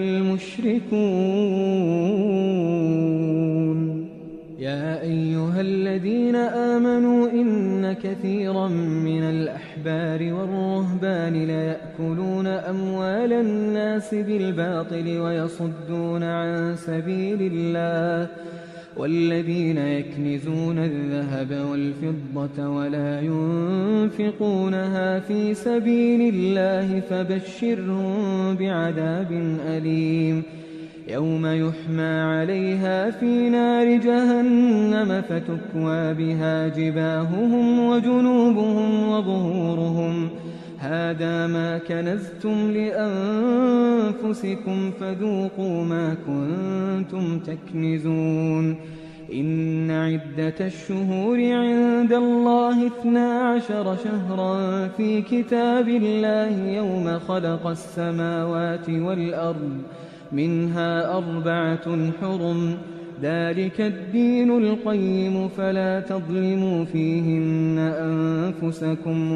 المشركون. يا أيها الذين آمنوا إن كثيرا من الأحبار والرهبان ليأكلون أموال الناس بالباطل ويصدون عن سبيل الله والذين يكنزون الذهب والفضة ولا ينفقونها في سبيل الله فبشرهم بعذاب أليم. يوم يحمى عليها في نار جهنم فتكوى بها جباههم وجنوبهم وظهورهم هذا ما كنزتم لأنفسكم فذوقوا ما كنتم تكنزون. إن عدة الشهور عند الله 12 شهرا في كتاب الله يوم خلق السماوات والأرض منها 4 حرم ذلك الدين القيم فلا تظلموا فيهن أنفسكم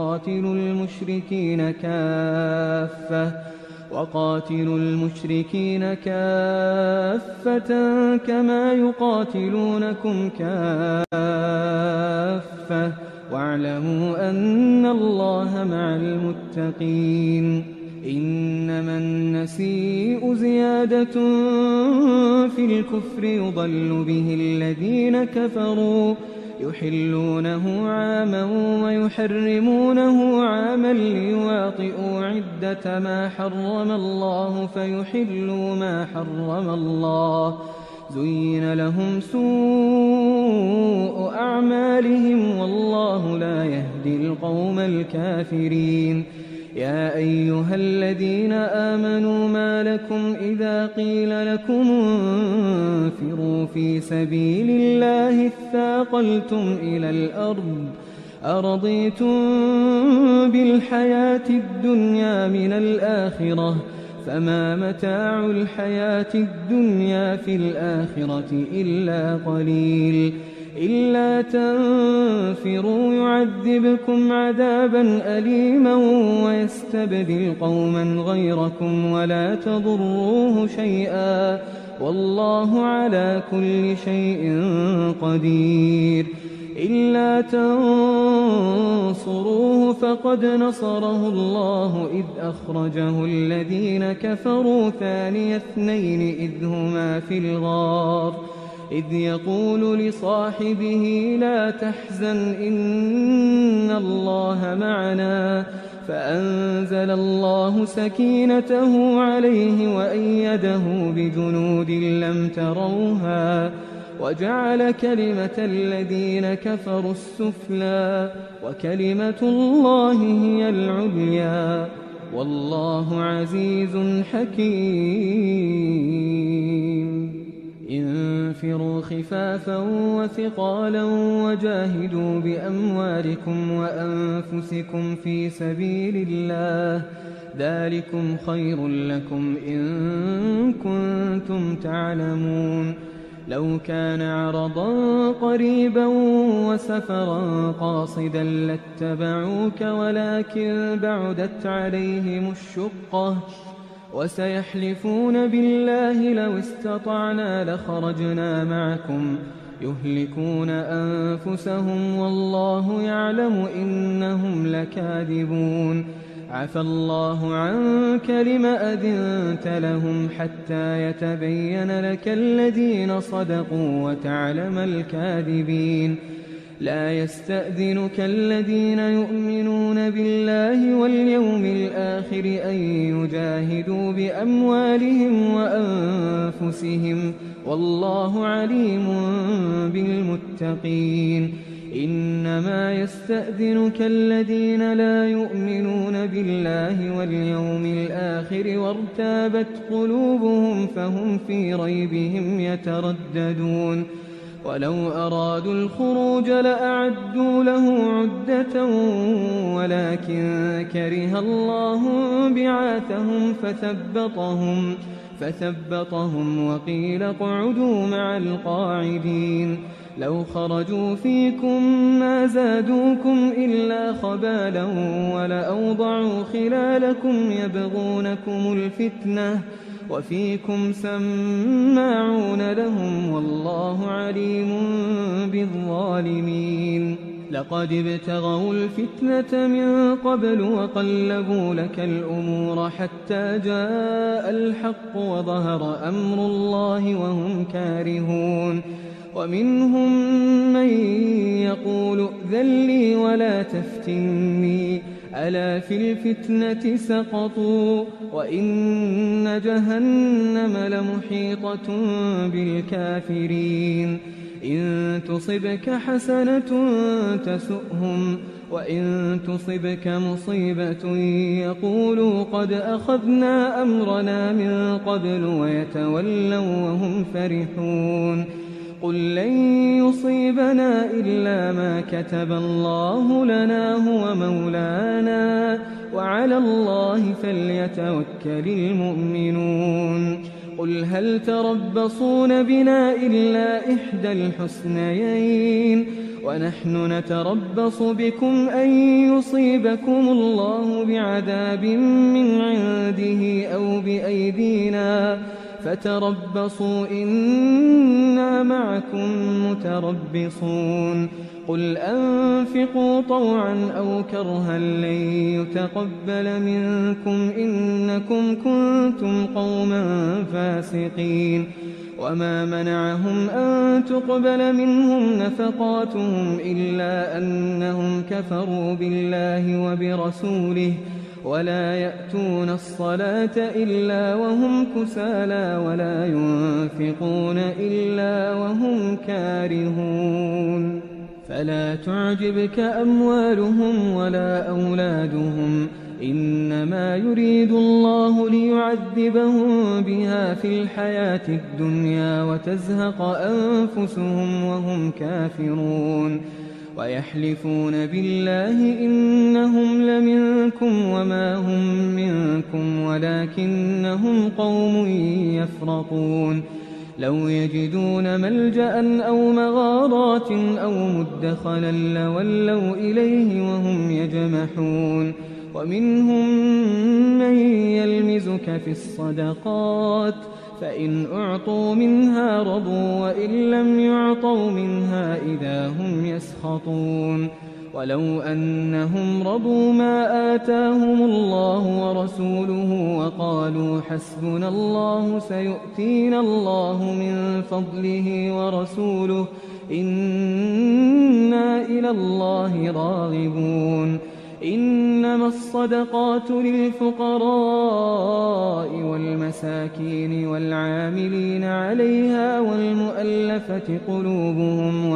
وقاتلوا المشركين كافة كما يقاتلونكم كافة واعلموا أن الله مع المتقين. إنما النسيء زيادة في الكفر يضل به الذين كفروا يحلونه عاما ويحرمونه عاما ليواطئوا عدة ما حرم الله فيحلوا ما حرم الله زين لهم سوء أعمالهم والله لا يهدي القوم الكافرين. يا أيها الذين آمنوا ما لكم إذا قيل لكم انفروا في سبيل الله اثاقلتم إلى الأرض أرضيتم بالحياة الدنيا من الآخرة فما متاع الحياة الدنيا في الآخرة إلا قليل إلا تنفروا يعذبكم عذابا أليما ويستبدل قوما غيركم ولا تضروه شيئا والله على كل شيء قدير إلا تنصروه فقد نصره الله إذ أخرجه الذين كفروا ثاني اثنين إذ هما في الغار إذ يقول لصاحبه لا تحزن إن الله معنا فأنزل الله سكينته عليه وأيده بجنود لم تروها وجعل كلمة الذين كفروا السفلى وكلمة الله هي العليا والله عزيز حكيم انفروا خفافا وثقالا وجاهدوا بأموالكم وأنفسكم في سبيل الله ذلكم خير لكم إن كنتم تعلمون لو كان عرضا قريبا وسفرا قاصدا لاتبعوك ولكن بعدت عليهم الشقة وسيحلفون بالله لو استطعنا لخرجنا معكم يهلكون أنفسهم والله يعلم إنهم لكاذبون عفى الله عنك لم أذنت لهم حتى يتبين لك الذين صدقوا وتعلم الكاذبين لا يستأذنك الذين يؤمنون بالله واليوم الآخر أن يجاهدوا بأموالهم وأنفسهم والله عليم بالمتقين إنما يستأذنك الذين لا يؤمنون بالله واليوم الآخر وارتابت قلوبهم فهم في ريبهم يترددون ولو أرادوا الخروج لأعدوا له عدة ولكن كره الله بعاثهم فثبطهم وقيل اقعدوا مع القاعدين لو خرجوا فيكم ما زادوكم إلا خبالا ولأوضعوا خلالكم يبغونكم الفتنة وفيكم سماعون لهم والله عليم بالظالمين لقد ابتغوا الفتنة من قبل وقلبوا لك الأمور حتى جاء الحق وظهر أمر الله وهم كارهون ومنهم من يقول ائذن لي ولا تفتني ألا في الفتنة سقطوا وإن جهنم لمحيطة بالكافرين إن تصبك حسنة تسؤهم وإن تصبك مصيبة يقولوا قد أخذنا أمرنا من قبل ويتولوا وهم فرحون قل لن يصيبنا إلا ما كتب الله لنا هو مولانا وعلى الله فليتوكل المؤمنون قل هل تربصون بنا إلا إحدى الحسنيين ونحن نتربص بكم أن يصيبكم الله بعذاب من عنده أو بأيدينا فتربصوا إنا معكم متربصون قل أنفقوا طوعا أو كرها لن يتقبل منكم إنكم كنتم قوما فاسقين وما منعهم أن تقبل منهم نفقاتهم إلا أنهم كفروا بالله وبرسوله ولا يأتون الصلاة إلا وهم كسالى ولا ينفقون إلا وهم كارهون فلا تعجبك أموالهم ولا أولادهم إنما يريد الله ليعذبهم بها في الحياة الدنيا وتزهق أنفسهم وهم كافرون ويحلفون بالله إنهم لمنكم وما هم منكم ولكنهم قوم يفرقون لو يجدون ملجأ أو مغارات أو مدخلا لولوا إليه وهم يجمحون ومنهم من يلمزك في الصدقات فإن أعطوا منها رضوا وإن لم يعطوا منها إذا هم يسخطون ولو أنهم رضوا ما آتاهم الله ورسوله وقالوا حسبنا الله سيؤتينا الله من فضله ورسوله إنا إلى الله راغبون إنما الصدقات للفقراء والمساكين والعاملين عليها والمؤلفة قلوبهم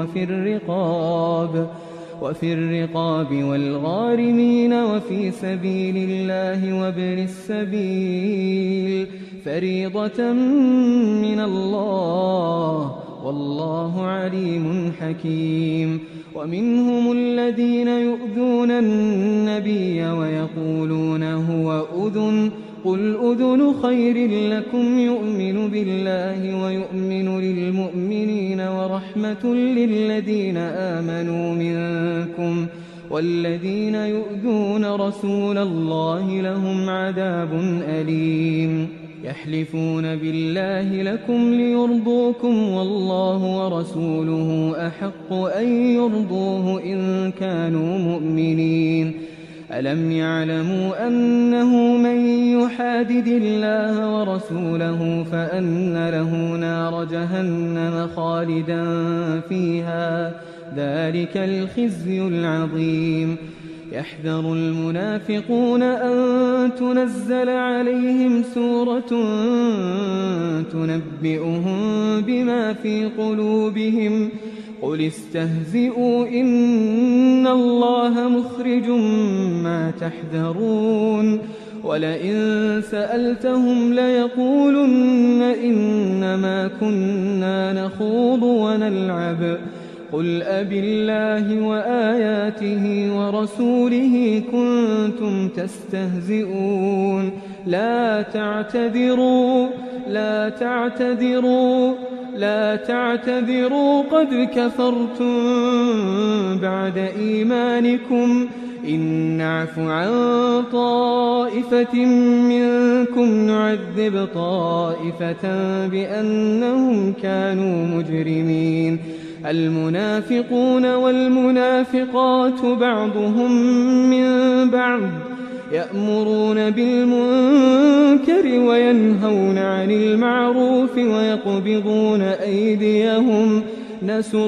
وفي الرقاب والغارمين وفي سبيل الله وابن السبيل فريضة من الله والله عليم حكيم ومنهم الذين يؤذون النبي ويقولون هو أذن قل أذن خير لكم يؤمن بالله ويؤمن للمؤمنين ورحمة للذين آمنوا منكم والذين يؤذون رسول الله لهم عذاب أليم يحلفون بالله لكم ليرضوكم والله ورسوله أحق أن يرضوه إن كانوا مؤمنين ألم يعلموا أنه من يحادد الله ورسوله فأن له نار جهنم خالدا فيها ذلك الخزي العظيم يحذر المنافقون أن تنزل عليهم سورة تنبئهم بما في قلوبهم قل استهزئوا إن الله مخرج ما تحذرون ولئن سألتهم ليقولن إنما كنا نخوض ونلعب قل أبالله وآياته ورسوله كنتم تستهزئون لا تعتذروا قد كفرتم بعد إيمانكم إن نعف عن طائفة منكم نعذب طائفة بأنهم كانوا مجرمين المنافقون والمنافقات بعضهم من بعض يأمرون بالمنكر وينهون عن المعروف ويقبضون أيديهم نسوا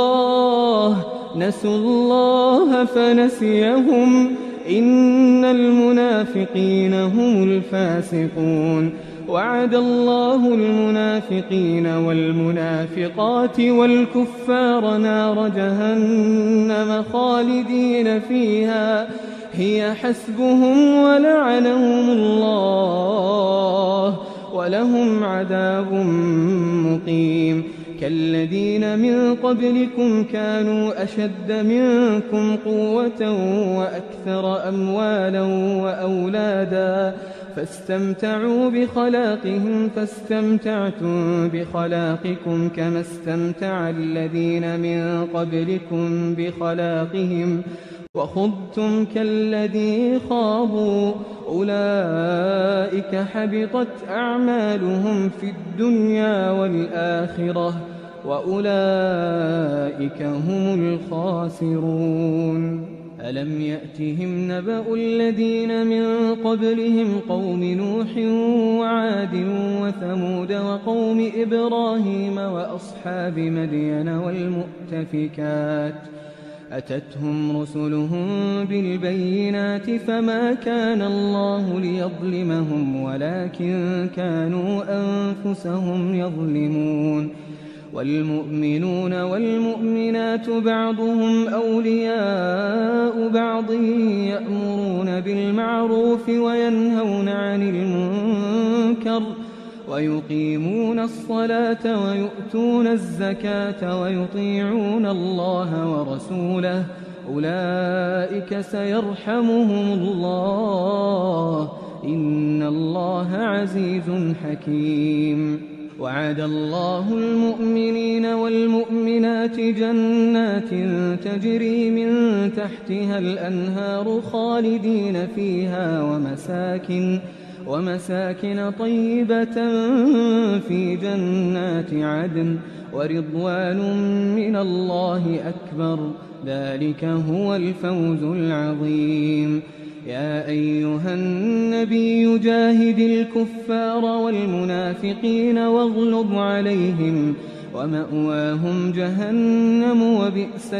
الله فنسيهم إن المنافقين هم الفاسقون وعد الله المنافقين والمنافقات والكفار نار جهنم خالدين فيها هي حسبهم ولعنهم الله ولهم عذاب مقيم كالذين من قبلكم كانوا أشد منكم قوة وأكثر أموالا وأولادا فاستمتعوا بخلاقهم فاستمتعتم بخلاقكم كما استمتع الذين من قبلكم بخلاقهم وخضتم كالذي خاضوا أولئك حبطت أعمالهم في الدنيا والآخرة وأولئك هم الخاسرون ألم يأتهم نبأ الذين من قبلهم قوم نوح وعاد وثمود وقوم إبراهيم وأصحاب مدين والمؤتفكات أتتهم رسلهم بالبينات فما كان الله ليظلمهم ولكن كانوا أنفسهم يظلمون والمؤمنون والمؤمنات بعضهم أولياء بعض يأمرون بالمعروف وينهون عن المنكر ويقيمون الصلاة ويؤتون الزكاة ويطيعون الله ورسوله أولئك سيرحمهم الله إن الله عزيز حكيم. وعد الله المؤمنين والمؤمنات جنات تجري من تحتها الأنهار خالدين فيها ومساكن طيبة في جنات عدن ورضوان من الله أكبر ذلك هو الفوز العظيم. يا أيها النبي جاهد الكفار والمنافقين واغلظ عليهم ومأواهم جهنم وبئس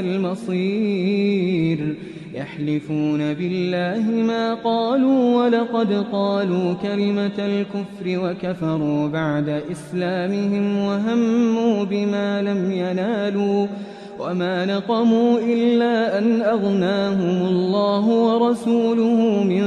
المصير. يحلفون بالله ما قالوا ولقد قالوا كلمة الكفر وكفروا بعد إسلامهم وهموا بما لم ينالوا وما نقموا إلا أن أغناهم الله ورسوله من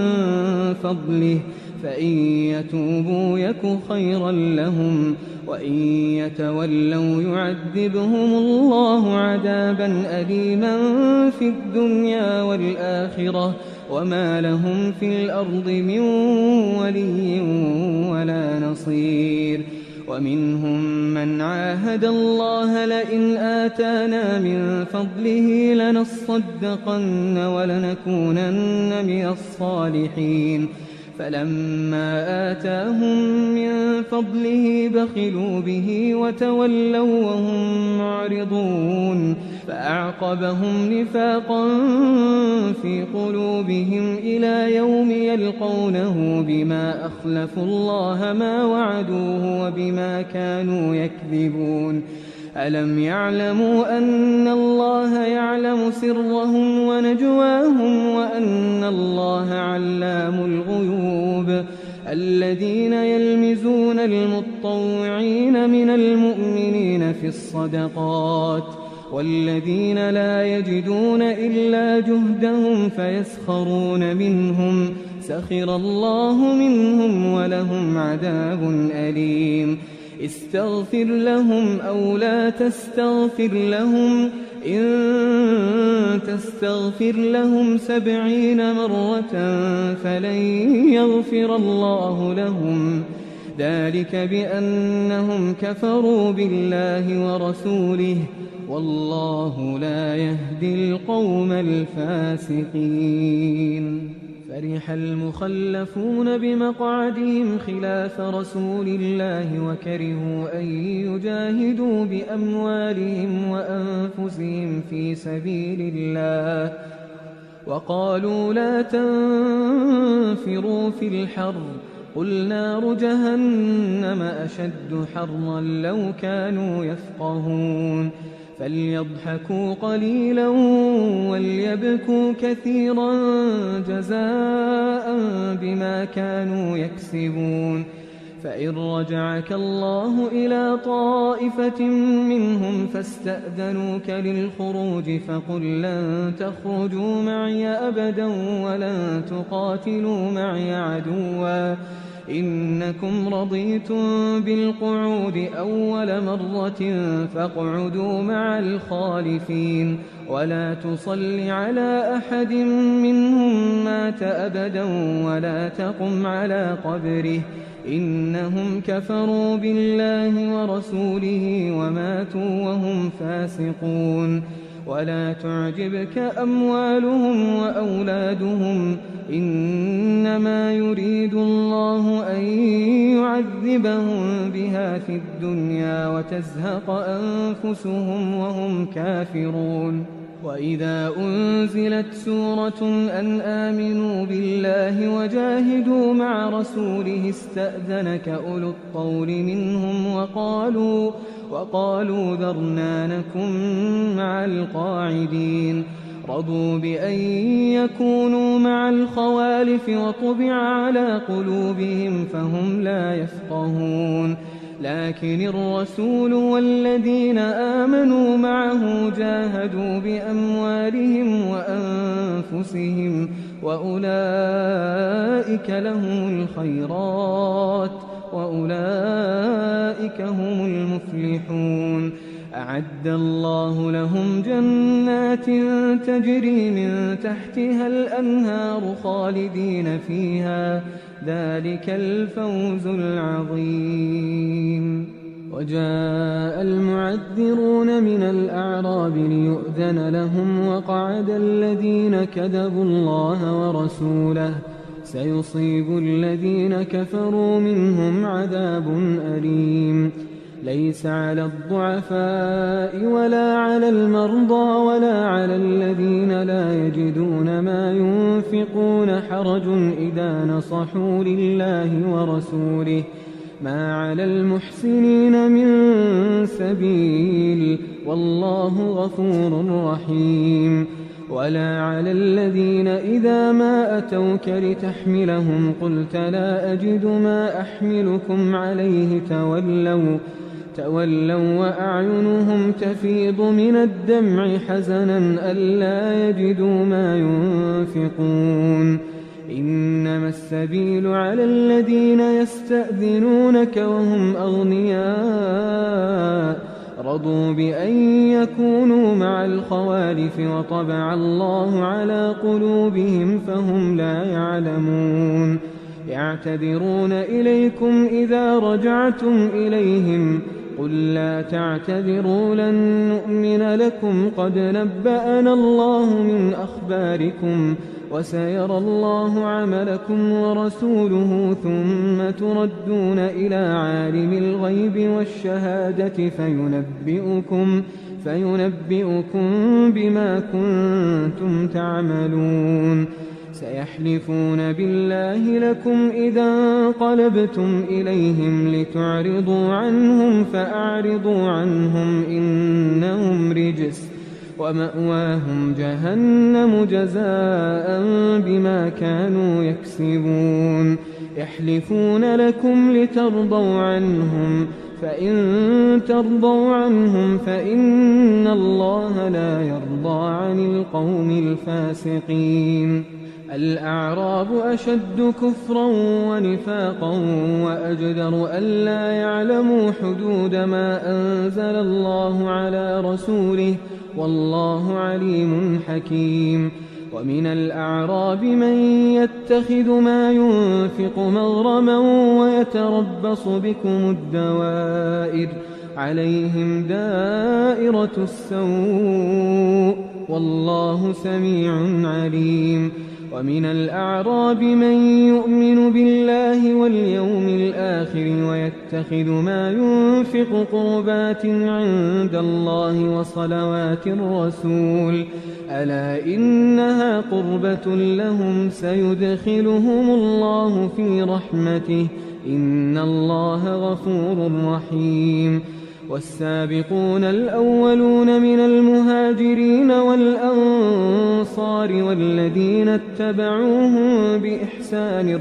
فضله فإن يتوبوا يك خيرا لهم وإن يتولوا يعذبهم الله عذابا أليما في الدنيا والآخرة وما لهم في الأرض من ولي ولا نصير. ومنهم من عاهد الله لئن آتانا من فضله لنصدقن ولنكونن من الصالحين فلما آتاهم من فضله بخلوا به وتولوا وهم معرضون فأعقبهم نفاقا في قلوبهم إلى يوم يلقونه بما أخلفوا الله ما وعدوه وبما كانوا يكذبون. ألم يعلموا أن الله يعلم سرهم ونجواهم وأن الله علام الغيوب. الذين يلمزون المطوعين من المؤمنين في الصدقات والذين لا يجدون إلا جهدهم فيسخرون منهم سخر الله منهم ولهم عذاب أليم. استغفر لهم أو لا تستغفر لهم إن تستغفر لهم 70 مرة فلن يغفر الله لهم ذلك بأنهم كفروا بالله ورسوله والله لا يهدي القوم الفاسقين. فرح المخلفون بمقعدهم خلاف رسول الله وكرهوا أن يجاهدوا بأموالهم وأنفسهم في سبيل الله وقالوا لا تنفروا في الحر قل نار جهنم أشد حرا لو كانوا يفقهون. فليضحكوا قليلا وليبكوا كثيرا جزاء بما كانوا يكسبون. فإن رجعك الله إلى طائفة منهم فاستأذنوك للخروج فقل لن تخرجوا معي أبدا ولن تقاتلوا معي عدوا إنكم رضيتم بالقعود أول مرة فاقعدوا مع الخالفين ولا تصل على أحد منهم مات أبدا ولا تقم على قبره إنهم كفروا بالله ورسوله وماتوا وهم فاسقون. ولا تعجبك أموالهم وأولادهم إنما يريد الله أن يعذبهم بها في الدنيا وتزهق أنفسهم وهم كافرون. وإذا أنزلت سورة أن آمنوا بالله وجاهدوا مع رسوله استأذنك أولو الطول منهم وقالوا ذرنا نكن مع القاعدين. رضوا بأن يكونوا مع الخوالف وطبع على قلوبهم فهم لا يفقهون. لكن الرسول والذين آمنوا معه جاهدوا بأموالهم وأنفسهم وأولئك لهم الخيرات وأولئك هم المفلحون. أعد الله لهم جنات تجري من تحتها الأنهار خالدين فيها، ذلك الفوز العظيم. وجاء المعذرون من الأعراب ليؤذن لهم وقعد الذين كذبوا الله ورسوله، سيصيب الذين كفروا منهم عذاب أليم. ليس على الضعفاء ولا على المرضى ولا على الذين لا يجدون ما ينفقون حرج إذا نصحوا لله ورسوله، ما على المحسنين من سبيل والله غفور رحيم. ولا على الذين إذا ما أتوك لتحملهم قلت لا أجد ما أحملكم عليه تولوا وأعينهم تفيض من الدمع حزنا ألا يجدوا ما ينفقون. إنما السبيل على الذين يستأذنونك وهم أغنياء رضوا بأن يكونوا مع الخوالف وطبع الله على قلوبهم فهم لا يعلمون. يعتذرون إليكم إذا رجعتم إليهم قل لا تعتذروا لن نؤمن لكم قد نبأنا الله من أخباركم وسيرى الله عملكم ورسوله ثم تردون إلى عالم الغيب والشهادة فينبئكم بما كنتم تعملون. سيحلفون بالله لكم إذا انقلبتم إليهم لتعرضوا عنهم فأعرضوا عنهم إنهم رجس ومأواهم جهنم جزاء بما كانوا يكسبون. يحلفون لكم لترضوا عنهم فإن ترضوا عنهم فإن الله لا يرضى عن القوم الفاسقين. الأعراب أشد كفرا ونفاقا وأجدر ألا يعلموا حدود ما أنزل الله على رسوله والله عليم حكيم. ومن الأعراب من يتخذ ما ينفق مغرما ويتربص بكم الدوائر عليهم دائرة السوء والله سميع عليم. ومن الأعراب من يؤمن بالله واليوم الآخر ويتخذ ما ينفق قربات عند الله وصلوات الرسول ألا إنها قربة لهم سيدخلهم الله في رحمته إن الله غفور رحيم. والسابقون الأولون من المهاجرين والأنصار والذين اتبعوهم بإحسان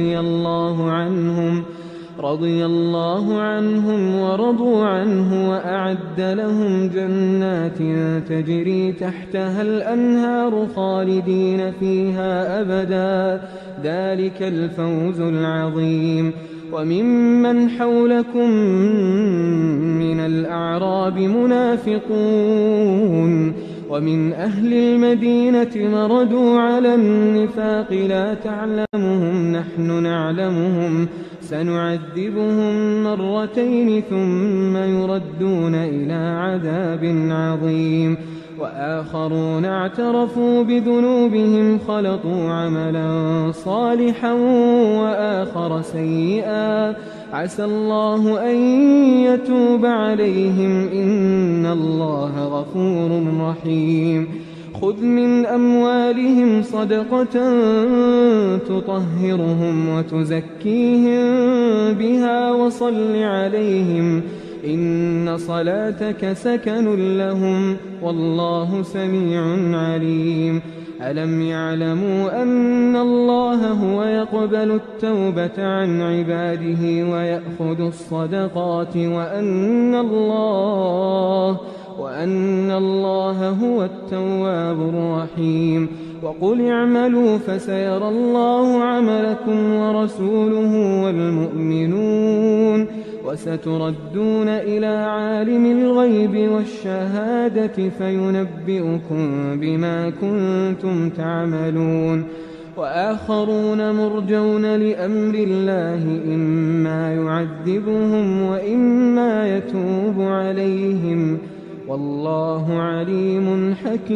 رضي الله عنهم ورضوا عنه وأعد لهم جنات تجري تحتها الأنهار خالدين فيها أبدا ذلك الفوز العظيم. وممن حولكم من الأعراب منافقون ومن أهل المدينة مردوا على النفاق لا تعلمهم نحن نعلمهم سنعذبهم مرتين ثم يردون إلى عذاب عظيم. وآخرون اعترفوا بذنوبهم خلطوا عملا صالحا وآخر سيئا عسى الله أن يتوب عليهم إن الله غفور رحيم. خذ من أموالهم صدقة تطهرهم وتزكيهم بها وصل عليهم إن صلاتك سكن لهم والله سميع عليم. ألم يعلموا أن الله هو يقبل التوبة عن عباده ويأخذ الصدقات وأن الله هو التواب الرحيم. وقل اعملوا فسيرى الله عملكم ورسوله والمؤمنون وستردون إلى عالم الغيب والشهادة فينبئكم بما كنتم تعملون. وآخرون مرجون لأمر الله إما يعذبهم وإما يتوب عليهم والله عليم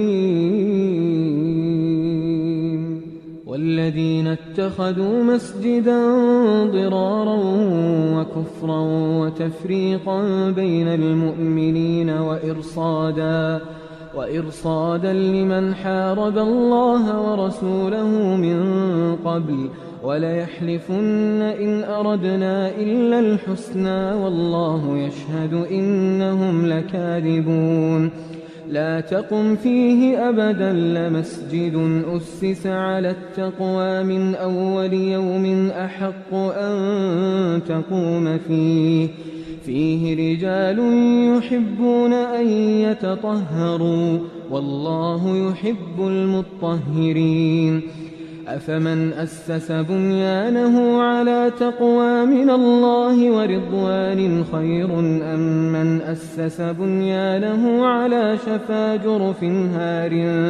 حكيم. والذين اتخذوا مسجدا ضرارا وكفرا وتفريقا بين المؤمنين وإرصادا لمن حارب الله ورسوله من قبل وليحلفن إن أردنا إلا الحسنى والله يشهد إنهم لكاذبون. لا تقم فيه أبدا لمسجد أسس على التقوى من أول يوم أحق أن تقوم فيه رجال يحبون أن يتطهروا والله يحب المطهرين. أفمن أسس بنيانه على تقوى من الله ورضوان خير أم من أسس بنيانه على شفا جرف هار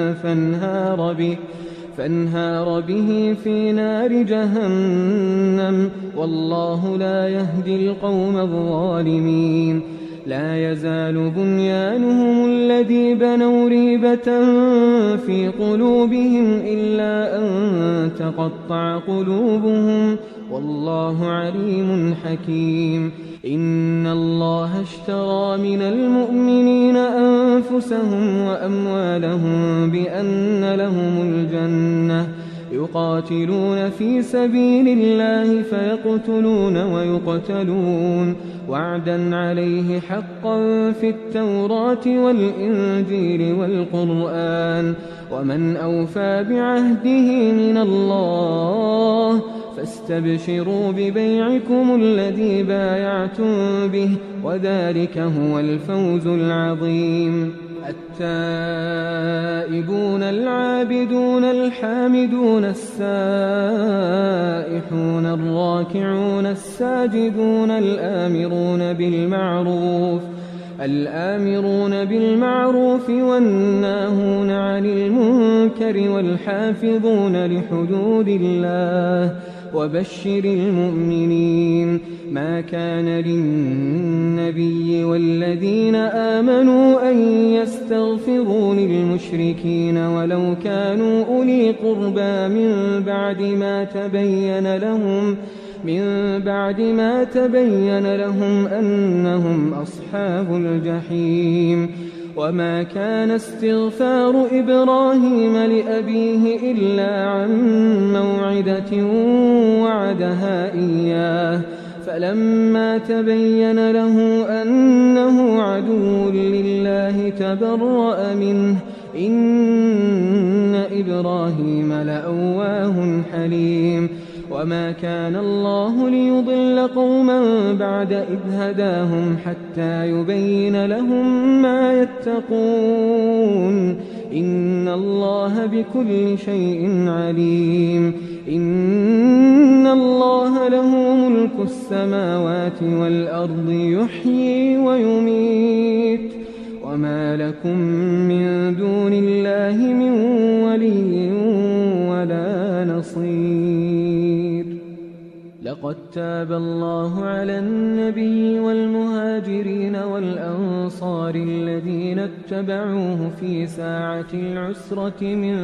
فانهار به في نار جهنم والله لا يهدي القوم الظالمين. لا يزال بنيانهم الذي بنوا ريبة في قلوبهم إلا أن تقطع قلوبهم والله عليم حكيم. إن الله اشترى من المؤمنين أنفسهم وأموالهم بأن لهم الجنة يقاتلون في سبيل الله فيقتلون ويقتلون وعدا عليه حقا في التوراة والإنجيل والقرآن ومن أوفى بعهده من الله فاستبشروا ببيعكم الذي بايعتم به وذلك هو الفوز العظيم. التائبون العابدون الحامدون السائحون الراكعون الساجدون الآمرون بالمعروف والناهون عن المنكر والحافظون لحدود الله وبشر المؤمنين. ما كان للنبي والذين آمنوا أن يستغفروا للمشركين ولو كانوا أولي قربى من بعد ما تبين لهم أنهم أصحاب الجحيم. وما كان استغفار إبراهيم لأبيه إلا عن موعدة وعدها إياه فلما تبين له أنه عدو لله تبرأ منه إن إبراهيم لأواه حليم. وما كان الله ليضل قوما بعد إذ هداهم حتى يبين لهم ما يتقون إن الله بكل شيء عليم. إن الله له ملك السماوات والأرض يحيي ويميت وما لكم من دون الله من ولي ولا نصير. لقد تاب الله على النبي والمهاجرين والأنصار الذين اتبعوه في ساعة العسرة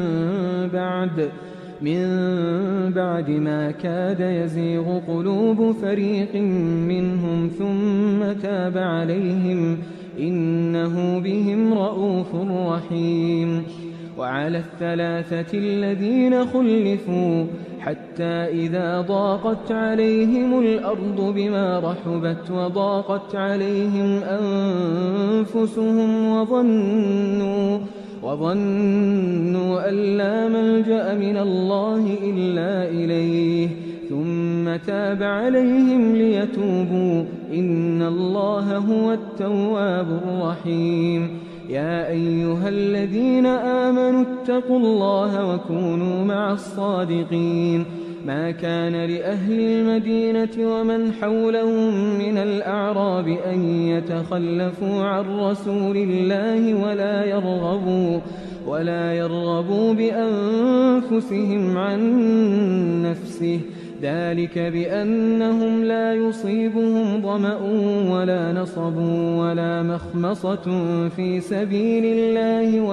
من بعد ما كاد يزيغ قلوب فريق منهم ثم تاب عليهم إنه بهم رءوف رحيم. وعلى الثلاثة الذين خلفوا حتى إذا ضاقت عليهم الأرض بما رحبت وضاقت عليهم أنفسهم وظنوا أن لا ملجأ من الله إلا إليه ثم تاب عليهم ليتوبوا إن الله هو التواب الرحيم. يا أيها الذين آمنوا اتقوا الله وكونوا مع الصادقين. ما كان لأهل المدينة ومن حولهم من الأعراب أن يتخلفوا عن رسول الله ولا يرغبوا بأنفسهم عن نفسه، ذلك بأنهم لا يصيبهم ظمأ ولا نصب ولا مخمصة في سبيل الله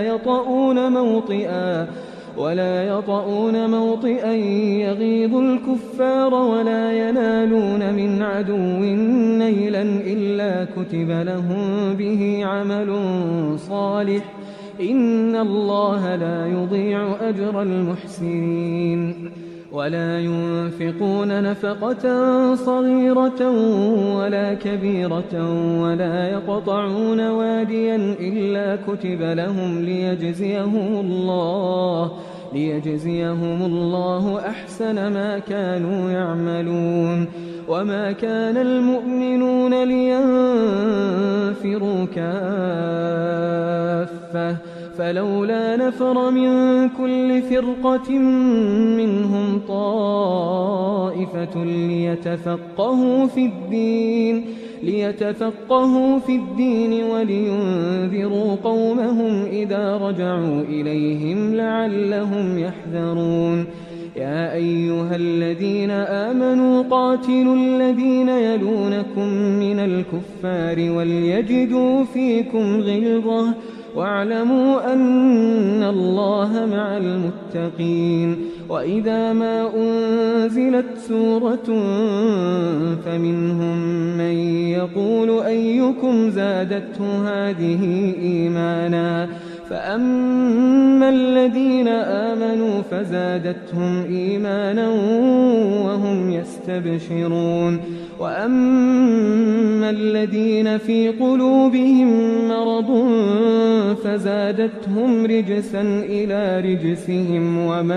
ولا يطؤون موطئا يغيظ الكفار ولا ينالون من عدو نيلا إلا كتب لهم به عمل صالح إن الله لا يضيع أجر المحسنين. ولا ينفقون نفقة صغيرة ولا كبيرة ولا يقطعون واديا إلا كتب لهم ليجزيهم الله أحسن ما كانوا يعملون. وما كان المؤمنون لينفروا كافة فلولا نفر من كل فرقة منهم طائفة ليتفقهوا في الدين ولينذروا قومهم إذا رجعوا إليهم لعلهم يحذرون. يا أيها الذين آمنوا قاتلوا الذين يلونكم من الكفار وليجدوا فيكم غلظة واعلموا أن الله مع المتقين. وإذا ما أنزلت سورة فمنهم من يقول أيكم زادته هذه إيمانا فأما الذين آمنوا فزادتهم إيمانا وهم يستبشرون. وأما الذين في قلوبهم مرض فزادتهم رجسا إلى رجسهم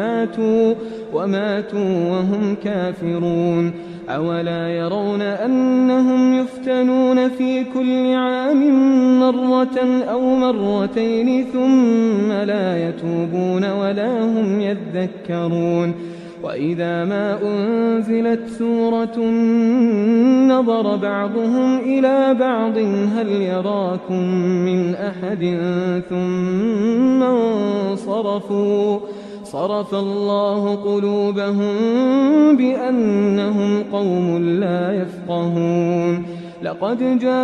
وماتوا وهم كافرون. أولا يرون أنهم يفتنون في كل عام مرة أو مرتين ثم لا يتوبون ولا هم يذكرون. وإذا ما أنزلت سورة نظر بعضهم إلى بعض هل يراكم من أحد ثم انصرفوا صرف الله قلوبهم بأنهم قوم لا يفقهون. لقد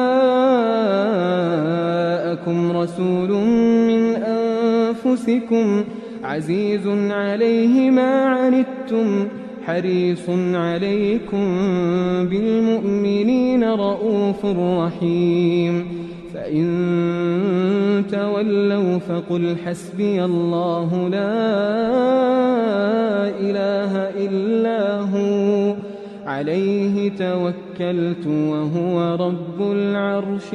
جاءكم رسول من أنفسكم عزيز عليه ما عنتم حريص عليكم بالمؤمنين رؤوف رحيم. فإن تولوا فقل حسبي الله لا إله إلا هو عليه توكلت وهو رب العرش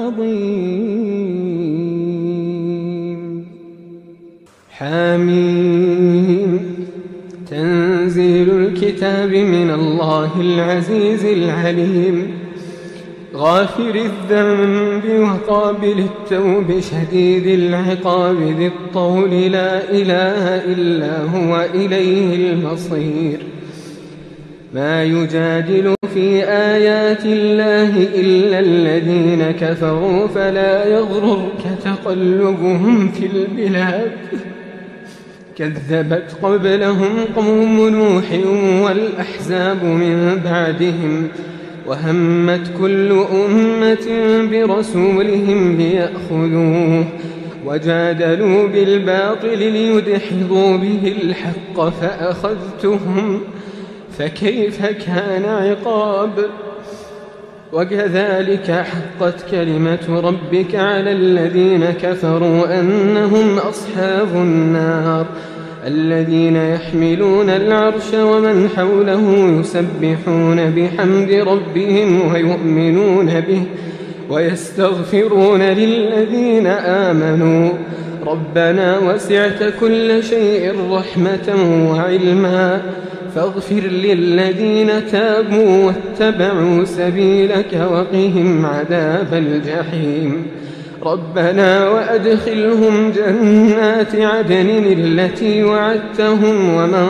العظيم. حميم. تنزيل الكتاب من الله العزيز العليم غافر الذنب وقابل التوب شديد العقاب ذي الطول لا إله إلا هو إليه المصير. ما يجادل في آيات الله إلا الذين كفروا فلا يغررك تقلبهم في البلاد. كذبت قبلهم قوم نوح والأحزاب من بعدهم وهمت كل أمة برسولهم ليأخذوه وجادلوا بالباطل ليدحضوا به الحق فأخذتهم فكيف كان عقاب. وكذلك حقت كلمة ربك على الذين كفروا أنهم أصحاب النار الذين يحملون العرش ومن حوله يسبحون بحمد ربهم ويؤمنون به ويستغفرون للذين آمنوا ربنا وسعت كل شيء رحمة وعلما فاغفر للذين تابوا واتبعوا سبيلك وقهم عذاب الجحيم ربنا وأدخلهم جنات عدن التي وعدتهم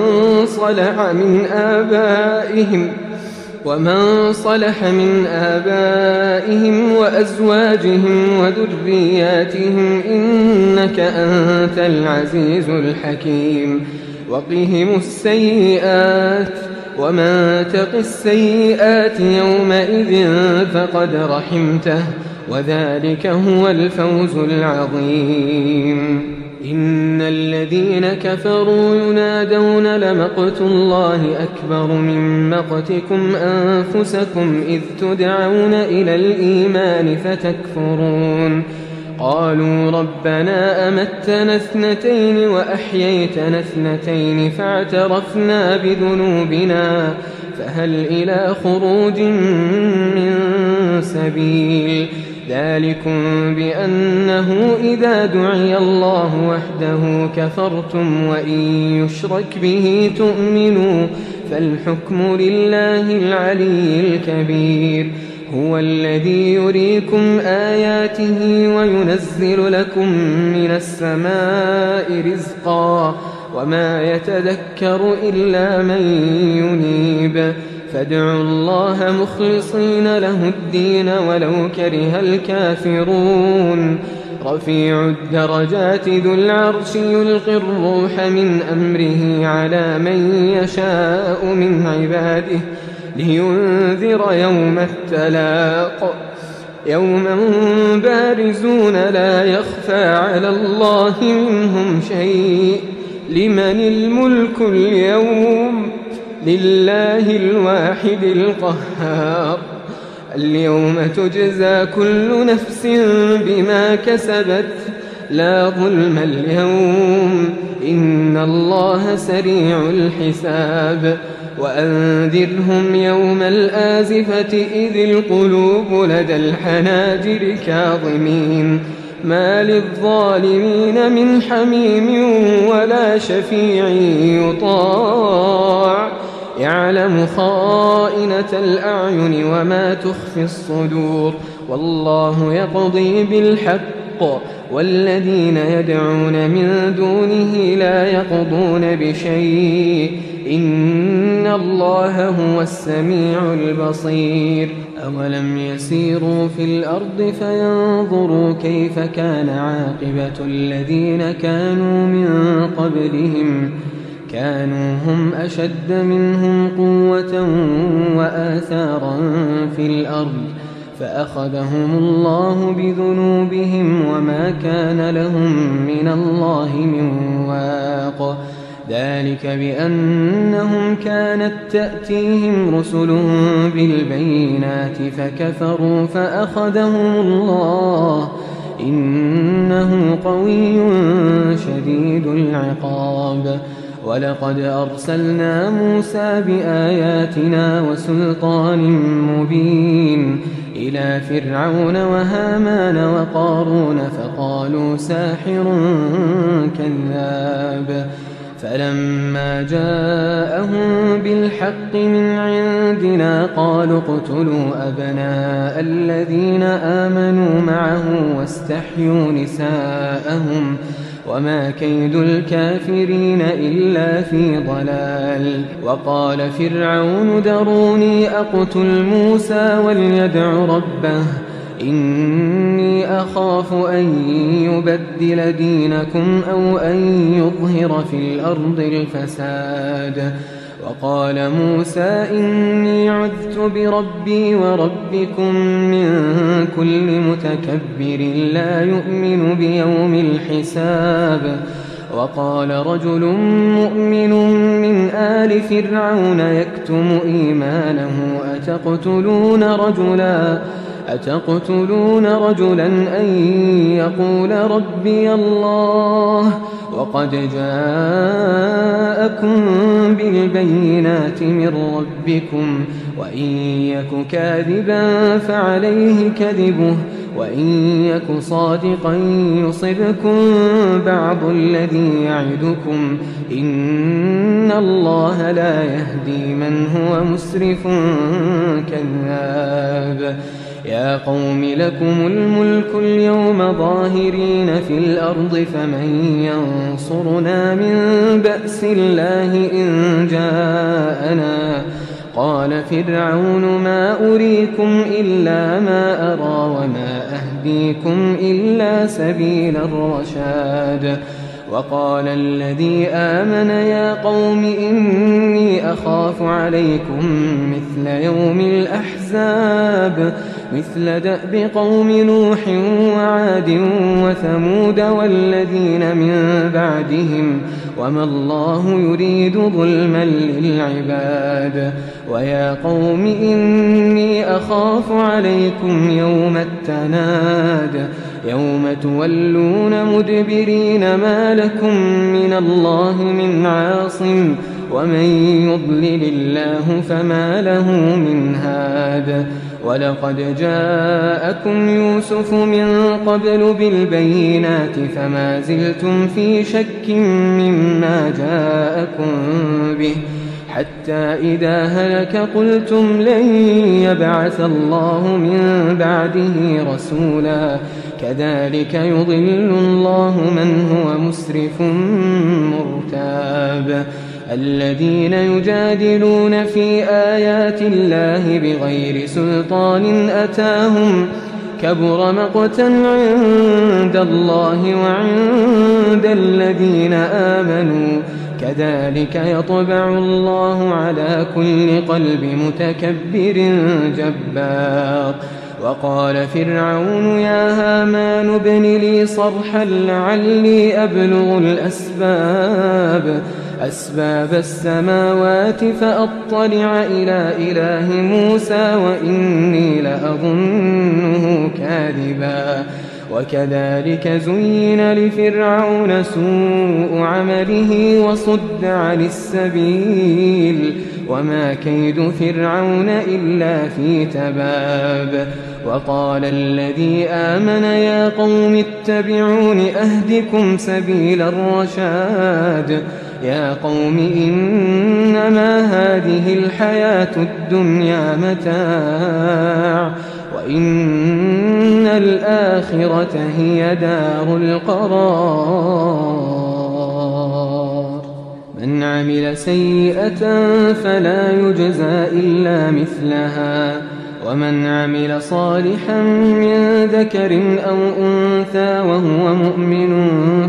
ومن صلح من آبائهم وأزواجهم وذرياتهم إنك أنت العزيز الحكيم وقهم السيئات ومن تق السيئات يومئذ فقد رحمته وذلك هو الفوز العظيم إن الذين كفروا ينادون لمقت الله أكبر من مقتكم أنفسكم إذ تدعون إلى الإيمان فتكفرون قالوا ربنا أمتنا 2 وأحييتنا 2 فاعترفنا بذنوبنا فهل إلى خروج من سبيل ذلكم بأنه إذا دعي الله وحده كفرتم وإن يشرك به تؤمنوا فالحكم لله العلي الكبير هو الذي يريكم آياته وينزل لكم من السماء رزقا وما يتذكر إلا من ينيب فادعوا الله مخلصين له الدين ولو كره الكافرون رفيع الدرجات ذو العرش يلقي الروح من أمره على من يشاء من عباده لينذر يوم التلاق يوم بارزون لا يخفى على الله منهم شيء لمن الملك اليوم لله الواحد القهار اليوم تجزى كل نفس بما كسبت لا ظلم اليوم إن الله سريع الحساب وأنذرهم يوم الآزفة إذ القلوب لدى الحناجر كاظمين ما للظالمين من حميم ولا شفيع يطاع يعلم خائنة الأعين وما تخفي الصدور والله يقضي بالحق والذين يدعون من دونه لا يقضون بشيء إن الله هو السميع البصير أولم يسيروا في الأرض فينظروا كيف كان عاقبة الذين كانوا من قبلهم كانوا هم أشد منهم قوة وآثارا في الأرض فأخذهم الله بذنوبهم وما كان لهم من الله من واق ذلك بأنهم كانت تأتيهم رسلهم بالبينات فكفروا فأخذهم الله إنه قوي شديد العقاب ولقد أرسلنا موسى بآياتنا وسلطان مبين إلى فرعون وهامان وقارون فقالوا ساحر كذاب فلما جاءهم بالحق من عندنا قالوا اقتلوا أبناء الذين آمنوا معه واستحيوا نساءهم وما كيد الكافرين إلا في ضلال وقال فرعون ذروني أقتل موسى وليدع ربه إني أخاف أن يبدل دينكم أو أن يظهر في الأرض الفساد وقال موسى إني عذت بربي وربكم من كل متكبر لا يؤمن بيوم الحساب وقال رجل مؤمن من آل فرعون يكتم إيمانه أتقتلون رجلا أن يقول ربي الله وقد جاءكم بالبينات من ربكم وإن يك كاذبا فعليه كذبه وإن يك صادقا يصبكم بعض الذي يعدكم إن الله لا يهدي من هو مسرف كذاب يا قوم لكم الملك اليوم ظاهرين في الأرض فمن ينصرنا من بأس الله إن جاءنا قال فرعون ما أريكم إلا ما أرى وما أهديكم إلا سبيل الرشاد وقال الذي آمن يا قوم إني أخاف عليكم مثل يوم الأحزاب مثل دأب قوم نوح وعاد وثمود والذين من بعدهم وما الله يريد ظلما للعباد ويا قوم إني أخاف عليكم يوم التناد يوم تولون مدبرين ما لكم من الله من عاصم ومن يضلل الله فما له من هاد ولقد جاءكم يوسف من قبل بالبينات فما زلتم في شك مما جاءكم به حتى إذا هلك قلتم لن يبعث الله من بعده رسولا كذلك يضل الله من هو مسرف مرتاب الذين يجادلون في آيات الله بغير سلطان أتاهم كبر مقتا عند الله وعند الذين آمنوا كذلك يطبع الله على كل قلب متكبر جبار وقال فرعون يا هامان ابن لي صرحا لعلي أبلغ أسباب السماوات فأطلع إلى إله موسى وإني لأظنه كاذبا وكذلك زين لفرعون سوء عمله وصد عن السبيل وما كيد فرعون إلا في تباب وقال الذي آمن يا قوم اتبعون أهدكم سبيل الرشاد يا قوم إنما هذه الحياة الدنيا متاع وإن الآخرة هي دار القرار من عمل سيئة فلا يجزى إلا مثلها ومن عمل صالحا من ذكر أو أنثى وهو مؤمن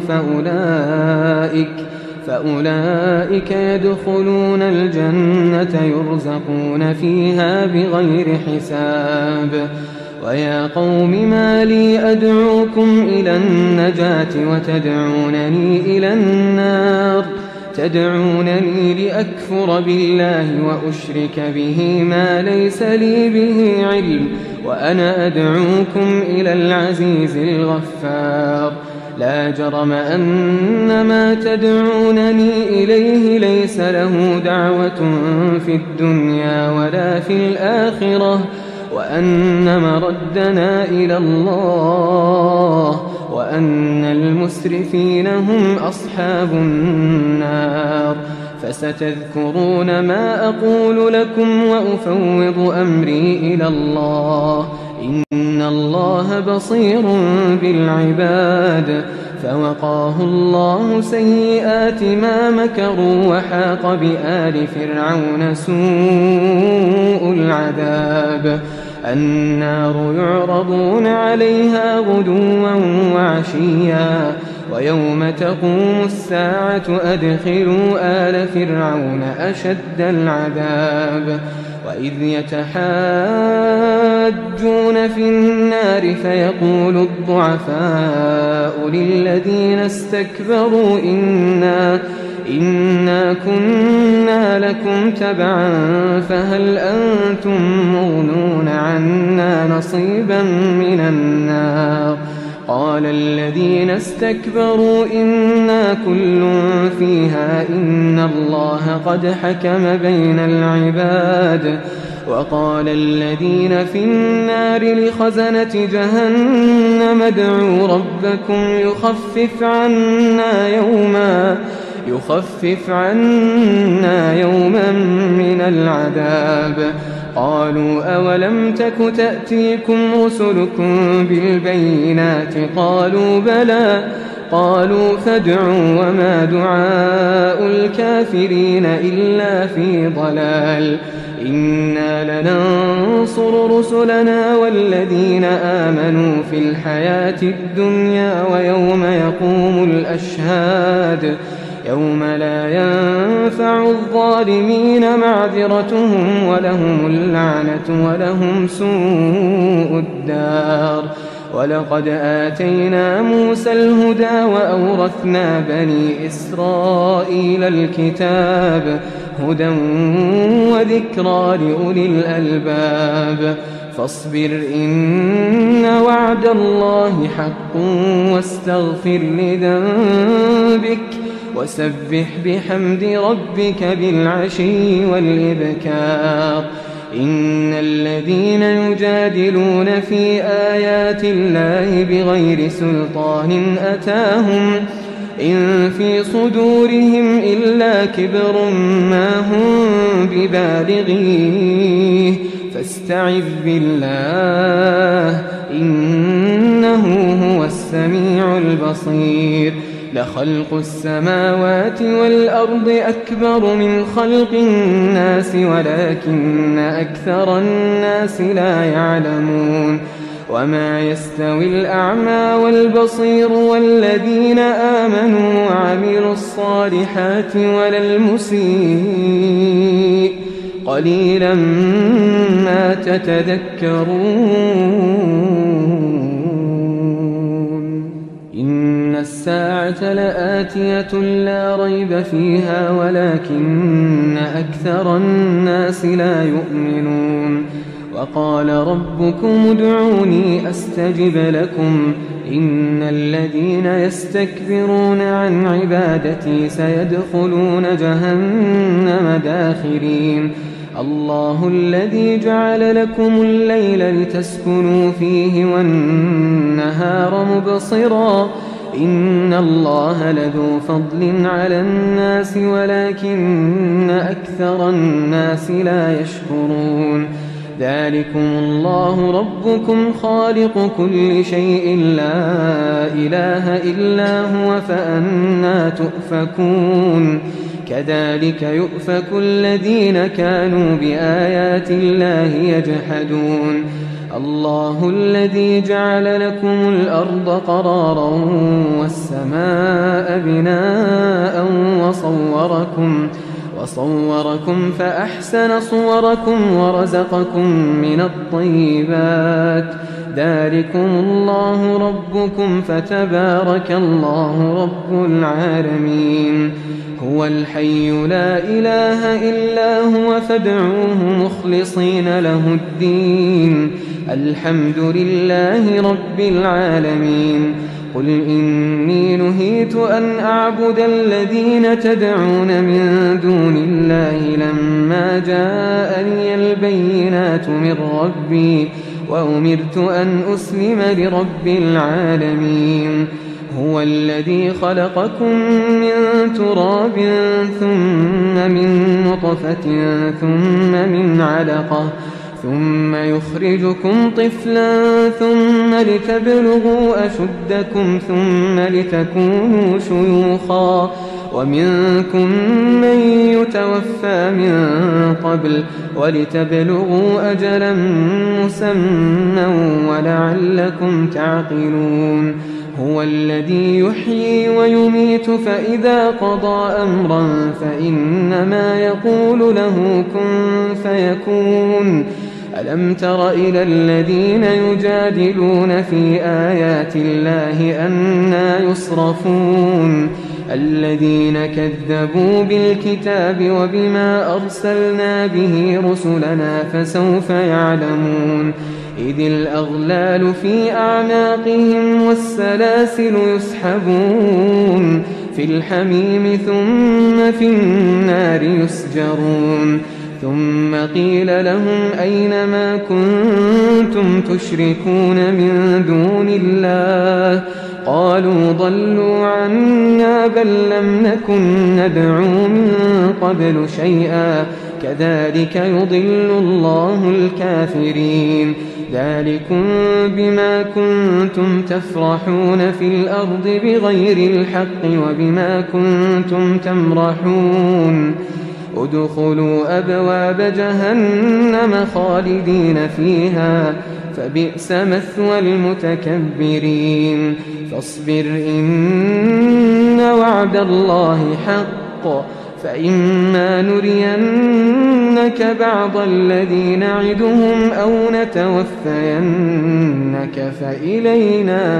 فأولئك يدخلون الجنة يرزقون فيها بغير حساب ويا قوم ما لي أدعوكم إلى النجاة وتدعونني إلى النار تدعونني لأكفر بالله وأشرك به ما ليس لي به علم وأنا أدعوكم إلى العزيز الغفار لا جرم أن ما تدعونني إليه ليس له دعوة في الدنيا ولا في الآخرة وأن مردنا إلى الله وأن المسرفين هم أصحاب النار فستذكرون ما أقول لكم وأفوض أمري إلى الله إن الله بصير بالعباد فوقاه الله سيئات ما مكروا وحاق بآل فرعون سوء العذاب النار يعرضون عليها غدوا وعشيا ويوم تقوم الساعة أدخلوا آل فرعون أشد العذاب وإذ يتحاجون في النار فيقول الضعفاء للذين استكبروا إنا كنا لكم تبعا فهل أنتم مغنون عنا نصيبا من النار قال الذين استكبروا إنا كل فيها إن الله قد حكم بين العباد وقال الذين في النار لخزنة جهنم ادعوا ربكم يخفف عنا يوما من العذاب قالوا أولم تك تأتيكم رسلكم بالبينات قالوا بلى قالوا فادعوا وما دعاء الكافرين إلا في ضلال إنا لننصر رسلنا والذين آمنوا في الحياة الدنيا ويوم يقوم الأشهاد يوم لا ينفع الظالمين معذرتهم ولهم اللعنة ولهم سوء الدار ولقد آتينا موسى الهدى وأورثنا بني إسرائيل الكتاب هدى وذكرى لأولي الألباب فاصبر إن وعد الله حق واستغفر لذنبك وسبح بحمد ربك بالعشي والإبكار إن الذين يجادلون في آيات الله بغير سلطان أتاهم إن في صدورهم إلا كبر ما هم ببالغيه فاستعذ بالله إنه هو السميع البصير لخلق السماوات والأرض أكبر من خلق الناس ولكن أكثر الناس لا يعلمون وما يستوي الأعمى والبصير والذين آمنوا وعملوا الصالحات ولا المسيء قليلا ما تتذكرون إن الساعة لآتية لا ريب فيها ولكن أكثر الناس لا يؤمنون وقال ربكم ادعوني أستجب لكم إن الذين يستكبرون عن عبادتي سيدخلون جهنم داخرين الله الذي جعل لكم الليل لتسكنوا فيه والنهار مبصرا إن الله لذو فضل على الناس ولكن أكثر الناس لا يشكرون ذلكم الله ربكم خالق كل شيء لا إله إلا هو فأنى تؤفكون كذلك يؤفك الذين كانوا بآيات الله يجحدون الله الذي جعل لكم الأرض قرارا والسماء بناء وصوركم فأحسن صوركم ورزقكم من الطيبات ذلكم الله ربكم فتبارك الله رب العالمين هو الحي لا إله إلا هو فادعوه مخلصين له الدين الحمد لله رب العالمين قل إني نهيت أن أعبد الذين تدعون من دون الله لما جاءني البينات من ربي وأمرت أن أسلم لرب العالمين هو الذي خلقكم من تراب ثم من نطفة ثم من علقة ثم يخرجكم طفلا ثم لتبلغوا أشدكم ثم لتكونوا شيوخا ومنكم من يتوفى من قبل ولتبلغوا أجلا مسمى ولعلكم تعقلون هو الذي يحيي ويميت فإذا قضى أمرا فإنما يقول له كن فيكون ألم تر إلى الذين يجادلون في آيات الله أنى يصرفون الذين كذبوا بالكتاب وبما أرسلنا به رسلنا فسوف يعلمون إذ الأغلال في أعناقهم والسلاسل يسحبون في الحميم ثم في النار يسجرون ثم قيل لهم أين ما كنتم تشركون من دون الله قالوا ضلوا عنا بل لم نكن ندعو من قبل شيئا كذلك يضل الله الكافرين ذلكم بما كنتم تفرحون في الأرض بغير الحق وبما كنتم تمرحون ادخلوا أبواب جهنم خالدين فيها فبئس مثوى المتكبرين فاصبر إن وعد الله حق فإما نرينك بعض الذي نعدهم أو نتوفينك فإلينا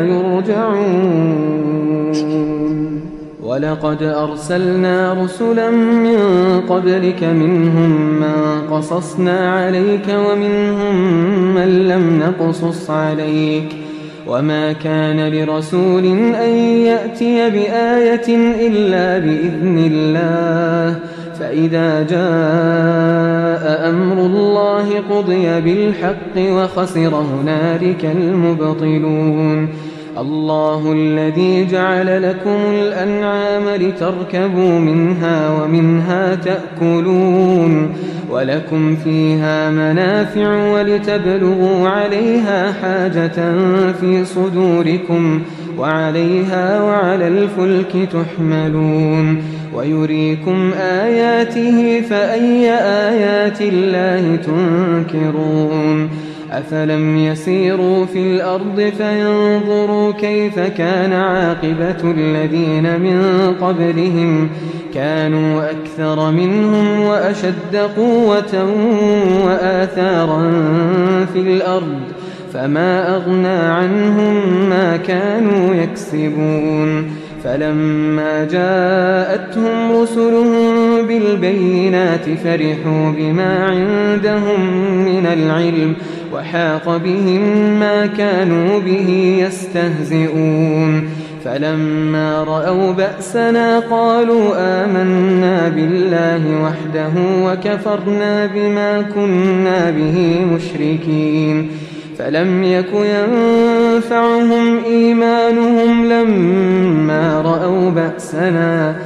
يرجعون ولقد أرسلنا رسلا من قبلك منهم من قصصنا عليك ومنهم من لم نقصص عليك وما كان لرسول أن يأتي بآية إلا بإذن الله فإذا جاء أمر الله قضي بالحق وخسر هنالك المبطلون الله الذي جعل لكم الأنعام لتركبوا منها ومنها تأكلون ولكم فيها منافع ولتبلغوا عليها حاجة في صدوركم وعليها وعلى الفلك تحملون ويريكم آياته فأي آيات الله تنكرون أفلم يسيروا في الأرض فينظروا كيف كان عاقبة الذين من قبلهم كانوا أكثر منهم وأشد قوة وآثارا في الأرض فما أغنى عنهم ما كانوا يكسبون فلما جاءتهم رسلهم بالبينات فرحوا بما عندهم من العلم وحاق بهم ما كانوا به يستهزئون فلما رأوا بأسنا قالوا آمنا بالله وحده وكفرنا بما كنا به مشركين فلم يك ينفعهم إيمانهم لما رأوا بأسنا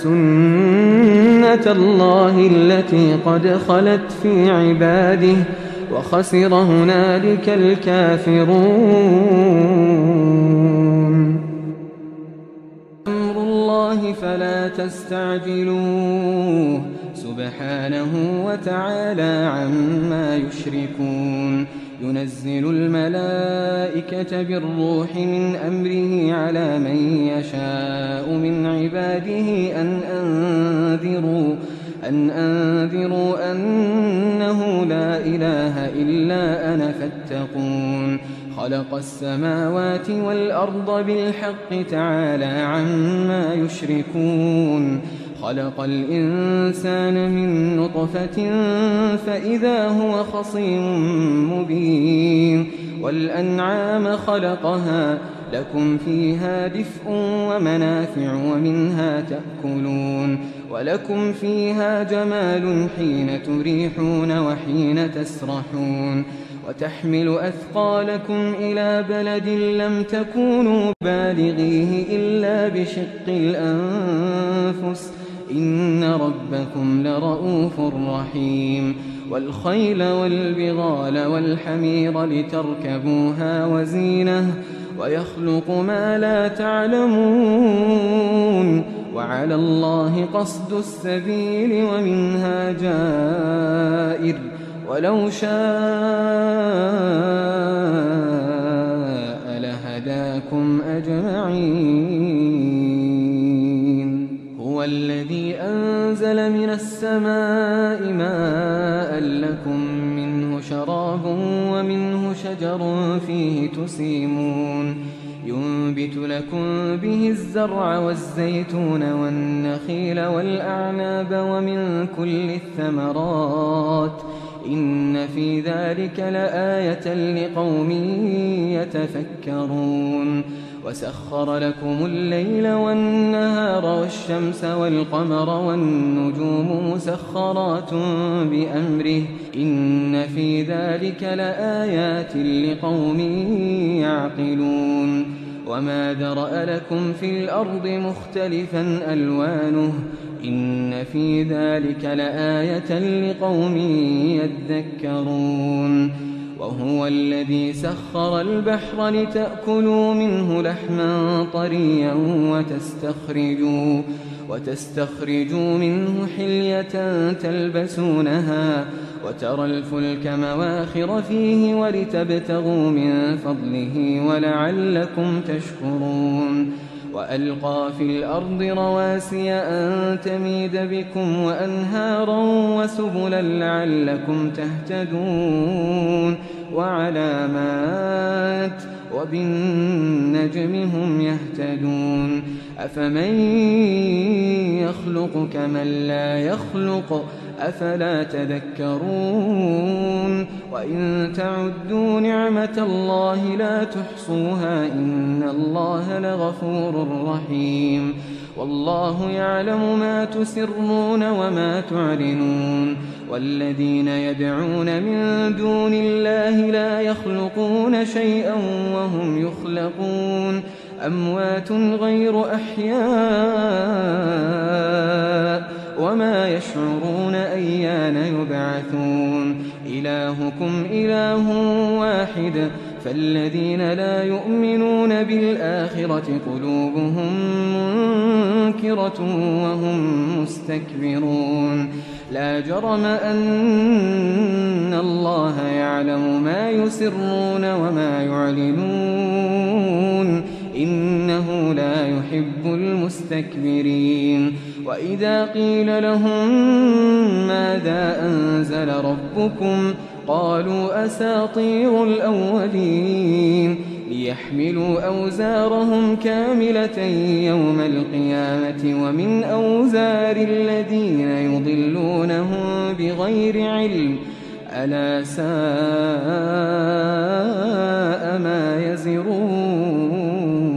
سنة الله التي قد خلت في عباده وخسر هنالك الكافرون أمر الله فلا تستعجلوه سبحانه وتعالى عما يشركون ينزل الملائكة بالروح من أمره على من يشاء من عباده أن أنذروا أنه لا إله إلا أنا فاتقون خلق السماوات والأرض بالحق تعالى عما يشركون خلق الإنسان من نطفة فإذا هو خصيم مبين والأنعام خلقها لكم فيها دفء ومنافع ومنها تأكلون ولكم فيها جمال حين تريحون وحين تسرحون وتحمل أثقالكم إلى بلد لم تكونوا بالغيه إلا بشق الأنفس إن ربكم لرؤوف رحيم والخيل والبغال والحمير لتركبوها وزينة ويخلق ما لا تعلمون وعلى الله قصد السبيل ومنها جائر ولو شاء لهداكم أجمعين هو الذي أنزل من السماء ماء لكم منه شراب ومنه شجر فيه تسيمون ينبت لكم به الزرع والزيتون والنخيل والأعناب ومن كل الثمرات إن في ذلك لآية لقوم يتفكرون وسخر لكم الليل والنهار والشمس والقمر والنجوم مسخرات بأمره إن في ذلك لآيات لقوم يعقلون وما ذرأ لكم في الأرض مختلفا ألوانه إن في ذلك لآية لقوم يذكرون وهو الذي سخر البحر لتأكلوا منه لحما طريا وتستخرجوا منه حلية تلبسونها وترى الفلك مواخر فيه ولتبتغوا من فضله ولعلكم تشكرون وألقى في الأرض رواسي أن تميد بكم وأنهارا وسبلا لعلكم تهتدون وعلامات وبالنجم هم يهتدون أفمن يخلق كمن لا يخلق أفلا تذكرون وإن تعدوا نعمة الله لا تحصوها إن الله لغفور رحيم والله يعلم ما تسرون وما تعلنون والذين يدعون من دون الله لا يخلقون شيئا وهم يخلقون أموات غير أحياء وما يشعرون أيان يبعثون إلهكم إله واحد فالذين لا يؤمنون بالآخرة قلوبهم منكرة وهم مستكبرون لا جرم أن الله يعلم ما يسرون وما يعلنون إنه لا يحب المستكبرين وإذا قيل لهم ماذا أنزل ربكم قالوا أساطير الأولين ليحملوا أوزارهم كاملة يوم القيامة ومن أوزار الذين يضلونهم بغير علم ألا ساء ما يزرون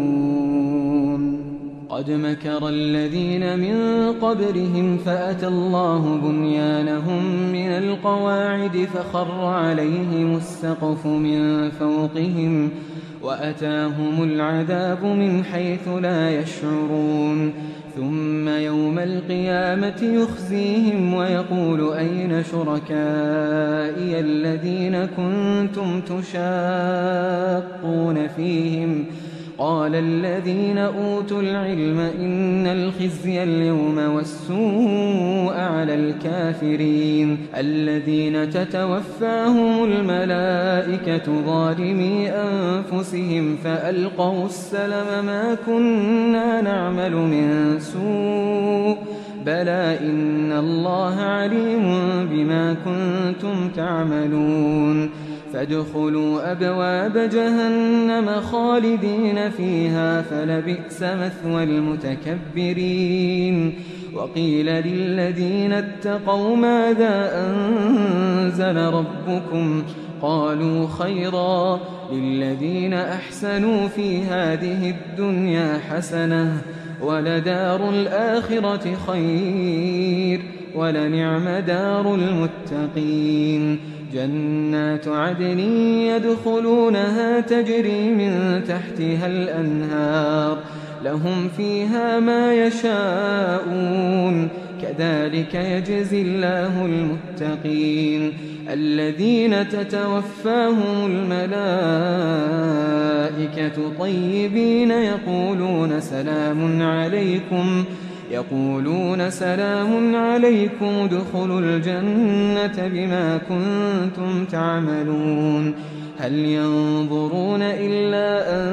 قد مكر الذين من قبلهم فأتى الله بنيانهم من القواعد فخر عليهم السقف من فوقهم وأتاهم العذاب من حيث لا يشعرون ثم يوم القيامة يخزيهم ويقول أين شركائي الذين كنتم تشاقون فيهم قال الذين أوتوا العلم إن الخزي اليوم والسوء على الكافرين الذين تتوفاهم الملائكة ظالمي أنفسهم فألقوا السلم ما كنا نعمل من سوء بلى إن الله عليم بما كنتم تعملون فادخلوا أبواب جهنم خالدين فيها فلبئس مثوى المتكبرين وقيل للذين اتقوا ماذا أنزل ربكم قالوا خيرا للذين أحسنوا في هذه الدنيا حسنة ولدار الآخرة خير ولنعم دار المتقين جنات عدن يدخلونها تجري من تحتها الأنهار لهم فيها ما يشاءون كذلك يجزي الله المتقين الذين تتوفاهم الملائكة طيبين يقولون سلام عليكم ادخلوا الجنة بما كنتم تعملون هل ينظرون إلا أن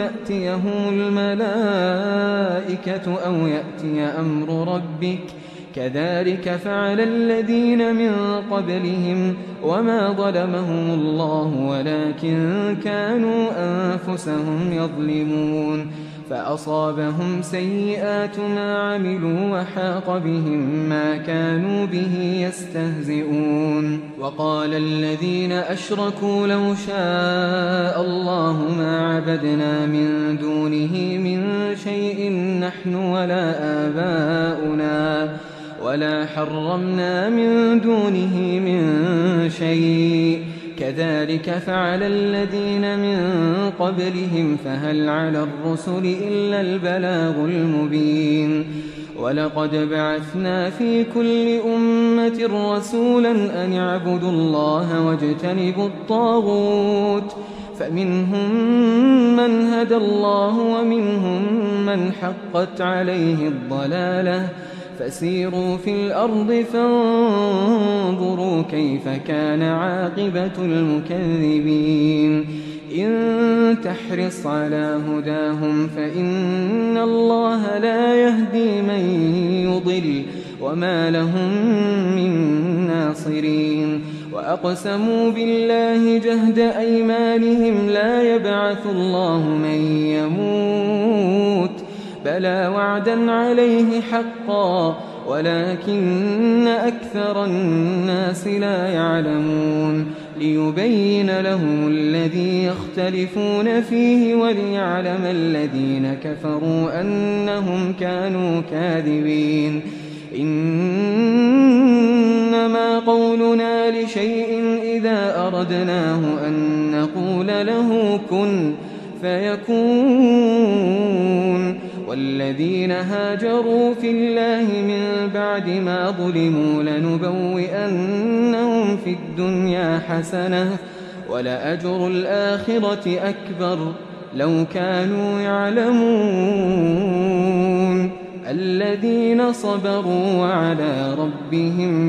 تأتيهم الملائكة أو يأتي أمر ربك كذلك فعل الذين من قبلهم وما ظلمهم الله ولكن كانوا أنفسهم يظلمون فأصابهم سيئات ما عملوا وحاق بهم ما كانوا به يستهزئون وقال الذين أشركوا لو شاء الله ما عبدنا من دونه من شيء نحن ولا آباؤنا ولا حرمنا من دونه من شيء كذلك فعل الذين من قبلهم فهل على الرسل إلا البلاغ المبين ولقد بعثنا في كل أمة رسولا أن اعبدوا الله واجتنبوا الطاغوت فمنهم من هدى الله ومنهم من حقت عليه الضلالة فسيروا في الأرض فانظروا كيف كان عاقبة المكذبين إن تحرص على هداهم فإن الله لا يهدي من يضل وما لهم من ناصرين وأقسموا بالله جهد أيمانهم لا يبعث الله من يموت بلى وعدا عليه حقا ولكن أكثر الناس لا يعلمون ليبين لهم الذي يختلفون فيه وليعلم الذين كفروا أنهم كانوا كاذبين إنما قولنا لشيء إذا أردناه أن نقول له كن فيكون والذين هاجروا في الله من بعد ما ظلموا لنبوئنهم في الدنيا حسنة ولأجر الآخرة أكبر لو كانوا يعلمون الذين صبروا وعلى ربهم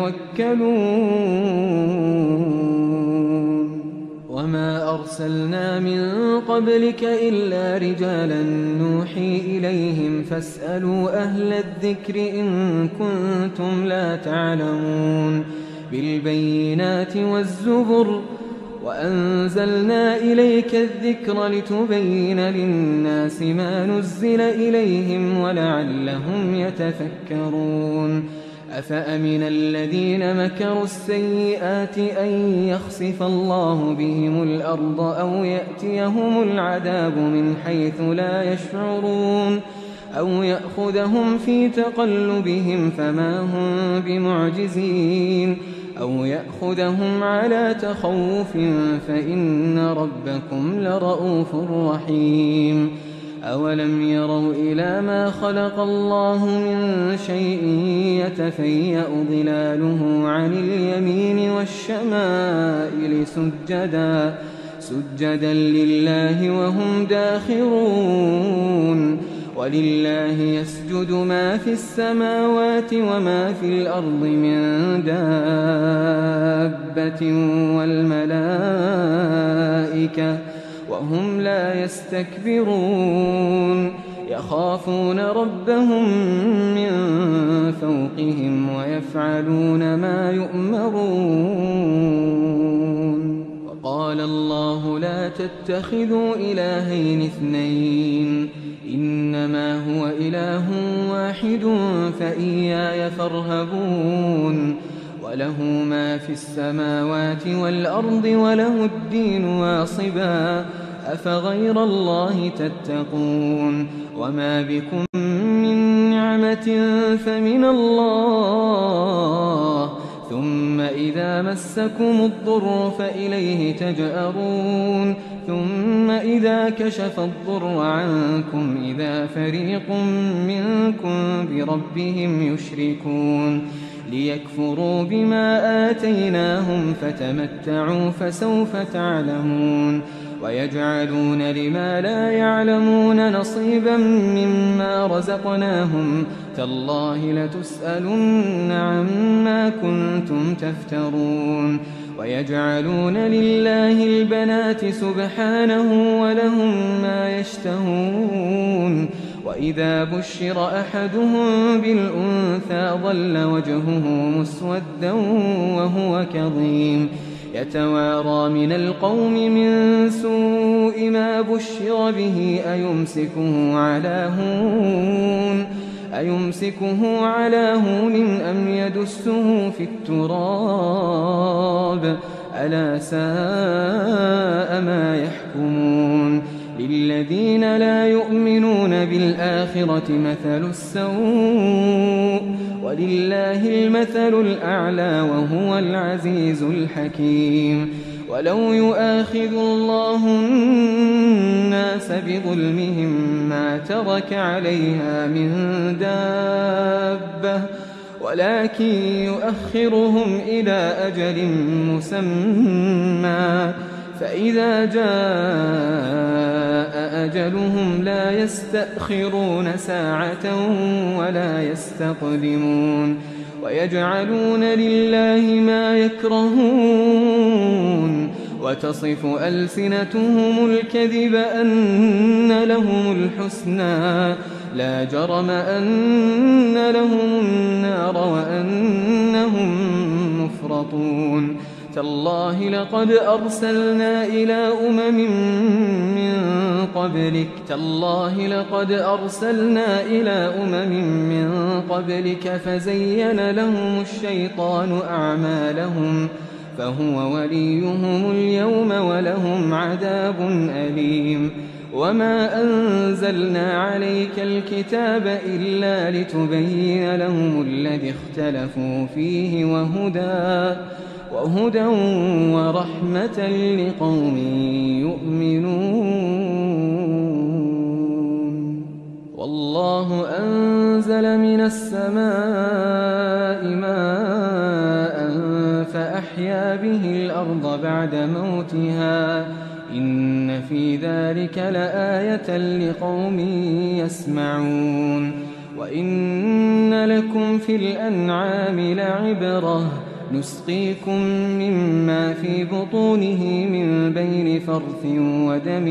يتوكلون وما أرسلنا من قبلك إلا رجالا نوحي إليهم فاسألوا أهل الذكر إن كنتم لا تعلمون بالبينات والزبر وأنزلنا إليك الذكر لتبين للناس ما نزل إليهم ولعلهم يتفكرون أفأمن الذين مكروا السيئات أن يخسف الله بهم الأرض أو يأتيهم العذاب من حيث لا يشعرون أو يأخذهم في تقلبهم فما هم بمعجزين أو يأخذهم على تخوف فإن ربكم لرؤوف رحيم أولم يروا إلى ما خلق الله من شيء يتفيأ ظلاله عن اليمين والشمائل سجدا لله وهم داخرون ولله يسجد ما في السماوات وما في الأرض من دابة والملائكة وهم لا يستكبرون يخافون ربهم من فوقهم ويفعلون ما يؤمرون وقال الله لا تتخذوا إلهين اثنين إنما هو إله واحد فإياي فارهبون وله ما في السماوات والأرض وله الدين واصبا أفغير الله تتقون وما بكم من نعمة فمن الله ثم إذا مسكم الضر فإليه تجأرون ثم إذا كشف الضر عنكم إذا فريق منكم بربهم يشركون ليكفروا بما آتيناهم فتمتعوا فسوف تعلمون ويجعلون لما لا يعلمون نصيبا مما رزقناهم تالله لتسألن عما كنتم تفترون ويجعلون لله البنات سبحانه ولهم ما يشتهون وإذا بشر أحدهم بالأنثى ظل وجهه مسودا وهو كظيم يتوارى من القوم من سوء ما بشر به أيمسكه على هون أم يدسه في التراب ألا ساء ما يحكمون للذين لا يؤمنون بالآخرة مثل السوء ولله المثل الأعلى وهو العزيز الحكيم ولو يؤاخذ الله الناس بظلمهم ما ترك عليها من دابة ولكن يؤخرهم إلى أجل مسمى فإذا جاء أجلهم لا يستأخرون ساعة ولا يستقدمون ويجعلون لله ما يكرهون وتصف ألسنتهم الكذب أن لهم الحسنى لا جرم أن لهم النار وأنهم مفرطون تالله لقد أرسلنا إلى أمم من قبلك فزين لهم الشيطان أعمالهم فهو وليهم اليوم ولهم عذاب أليم وما أنزلنا عليك الكتاب إلا لتبين لهم الذي اختلفوا فيه وهدى ورحمة لقوم يؤمنون والله أنزل من السماء ماء فأحيا به الأرض بعد موتها إن في ذلك لآية لقوم يسمعون وإن لكم في الأنعام لعبرة نسقيكم مما في بطونه من بين فرث ودم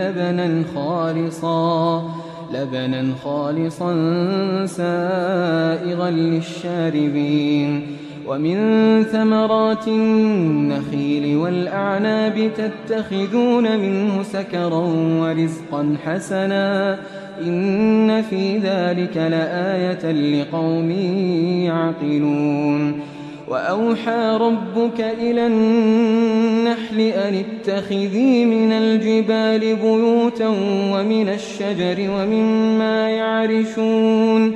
لبنا خالصا سائغا للشاربين ومن ثمرات النخيل والأعناب تتخذون منه سكرا ورزقا حسنا إن في ذلك لآية لقوم يعقلون وأوحى ربك إلى النحل أن اتخذي من الجبال بيوتا ومن الشجر ومما يعرشون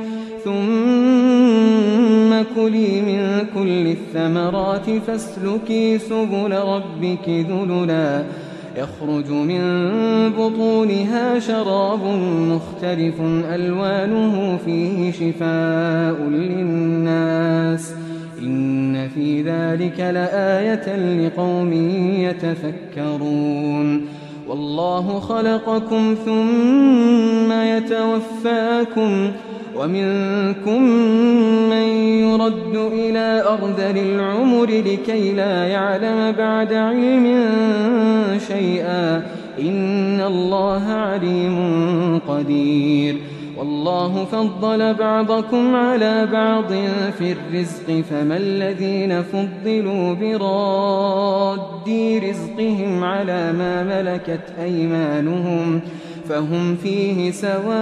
ثم كلي من كل الثمرات فاسلكي سبل ربك ذللا يخرج من بطونها شراب مختلف ألوانه فيه شفاء للناس إن في ذلك لآية لقوم يتفكرون والله خلقكم ثم يتوفاكم ومنكم من يرد إلى أرذل العمر لكي لا يعلم بعد علم شيئا إن الله عليم قدير والله فضل بعضكم على بعض في الرزق فما الذين فضلوا براد رزقهم على ما ملكت أيمانهم فهم فيه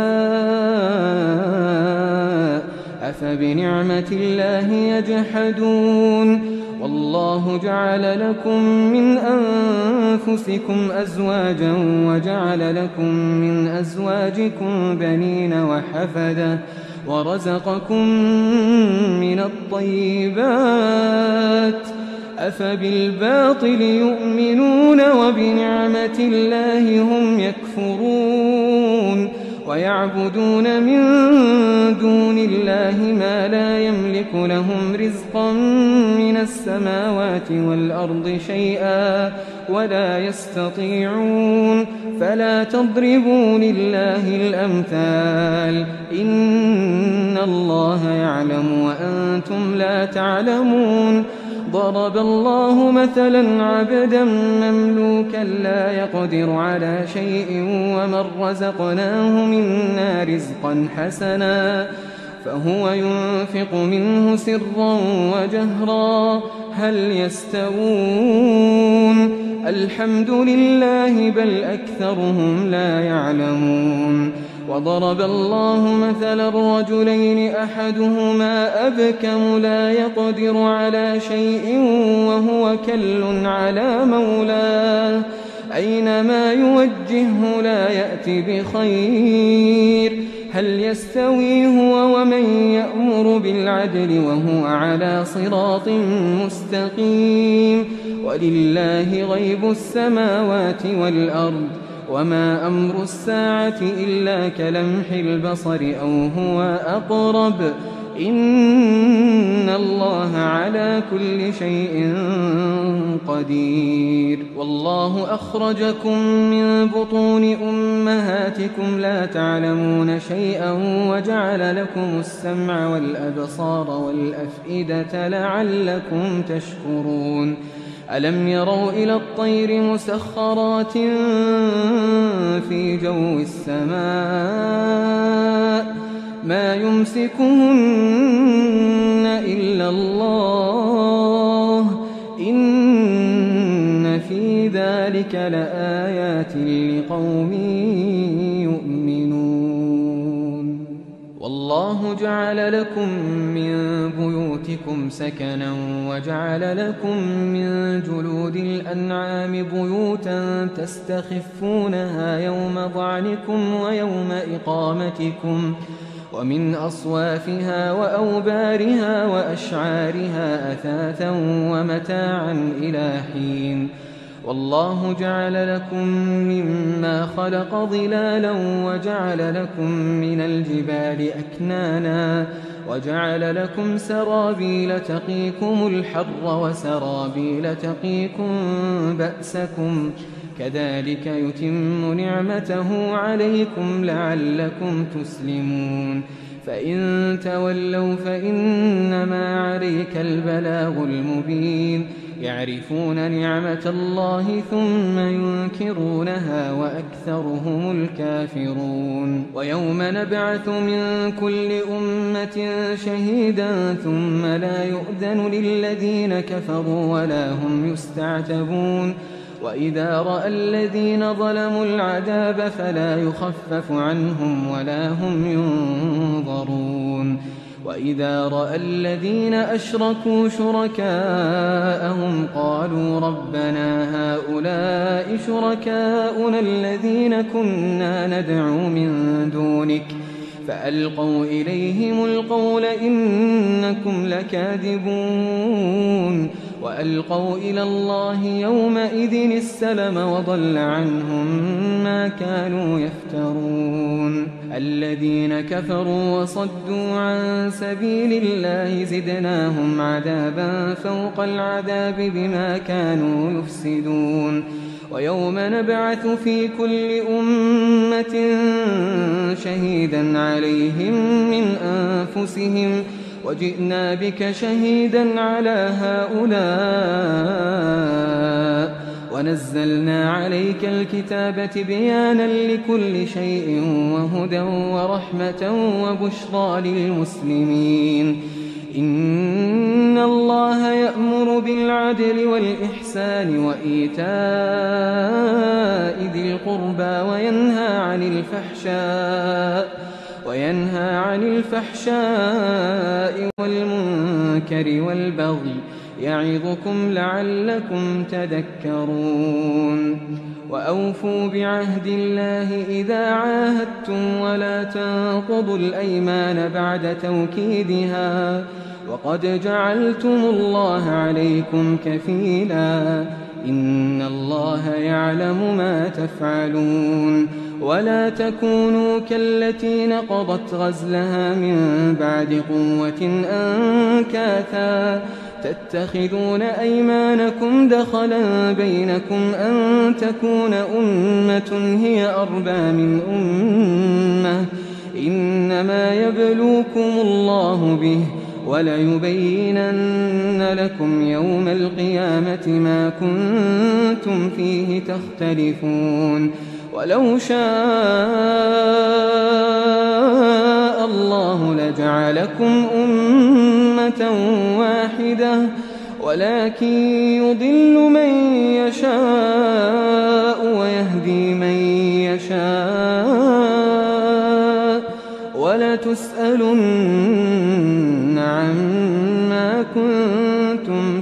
سواء أفبنعمة الله يجحدون والله جعل لكم من أنفسكم أزواجا وجعل لكم من أزواجكم بنين وحفدة ورزقكم من الطيبات أفبالباطل يؤمنون وبنعمة الله هم يكفرون ويعبدون من دون الله ما لا يملك لهم رزقا من السماوات والأرض شيئا ولا يستطيعون فلا تضربوا لله الأمثال إن الله يعلم وأنتم لا تعلمون ضرب الله مثلا عبدا مملوكا لا يقدر على شيء ومن رزقناه منا رزقا حسنا فهو ينفق منه سرا وجهرا هل يستوون الحمد لله بل أكثرهم لا يعلمون وضرب الله مثلا الرجلين أحدهما أبكم لا يقدر على شيء وهو كل على مولاه أينما يوجهه لا يأتي بخير هل يستوي هو ومن يأمر بالعدل وهو على صراط مستقيم ولله غيب السماوات والأرض وما أمر الساعة إلا كلمح البصر أو هو أقرب إن الله على كل شيء قدير والله أخرجكم من بطون أمهاتكم لا تعلمون شيئا وجعل لكم السمع والأبصار والأفئدة لعلكم تشكرون ألم يروا إلى الطير مسخرات في جو السماء ما يمسكهن إلا الله إن في ذلك لآيات لقوم يؤمنون والله جعل لكم من بيوتكم سكنا وجعل لكم من جلود الأنعام بيوتا تستخفونها يوم ضعنكم ويوم إقامتكم ومن أصوافها وأوبارها وأشعارها أثاثا ومتاعا إلى حين والله جعل لكم مما خلق ظلالا وجعل لكم من الجبال أكنانا وجعل لكم سرابيل تقيكم الحر وسرابيل تقيكم بأسكم كذلك يتم نعمته عليكم لعلكم تسلمون فإن تولوا فإنما عليك البلاغ المبين يعرفون نعمة الله ثم ينكرونها وأكثرهم الكافرون ويوم نبعث من كل أمة شهيدا ثم لا يؤذن للذين كفروا ولا هم يستعتبون وإذا رأى الذين ظلموا العذاب فلا يخفف عنهم ولا هم ينظرون وإذا رأى الذين أشركوا شركاءهم قالوا ربنا هؤلاء شركاؤنا الذين كنا ندعو من دونك فألقوا إليهم القول إنكم لكاذبون وألقوا إلى الله يومئذ السلم وضل عنهم ما كانوا يفترون الذين كفروا وصدوا عن سبيل الله زدناهم عذابا فوق العذاب بما كانوا يفسدون ويوم نبعث في كل أمة شهيدا عليهم من أنفسهم وجئنا بك شهيدا على هؤلاء ونزلنا عليك الكتاب بيانا لكل شيء وهدى ورحمة وبشرى للمسلمين إن الله يأمر بالعدل والإحسان وإيتاء ذي القربى وينهى عن الفحشاء والمنكر والبغي يعظكم لعلكم تذكرون وأوفوا بعهد الله إذا عاهدتم ولا تنقضوا الأيمان بعد توكيدها وقد جعلتم الله عليكم كفيلا إن الله يعلم ما تفعلون ولا تكونوا كالتي نقضت غزلها من بعد قوة أنكاثا تتخذون أيمانكم دخلا بينكم أن تكون أمة هي أربى من أمة إنما يبلوكم الله به وليبينن لكم يوم القيامة ما كنتم فيه تختلفون ولو شاء الله لجعلكم أمة واحدة ولكن يضل من يشاء ويهدي من يشاء ولتسألن عما كنتم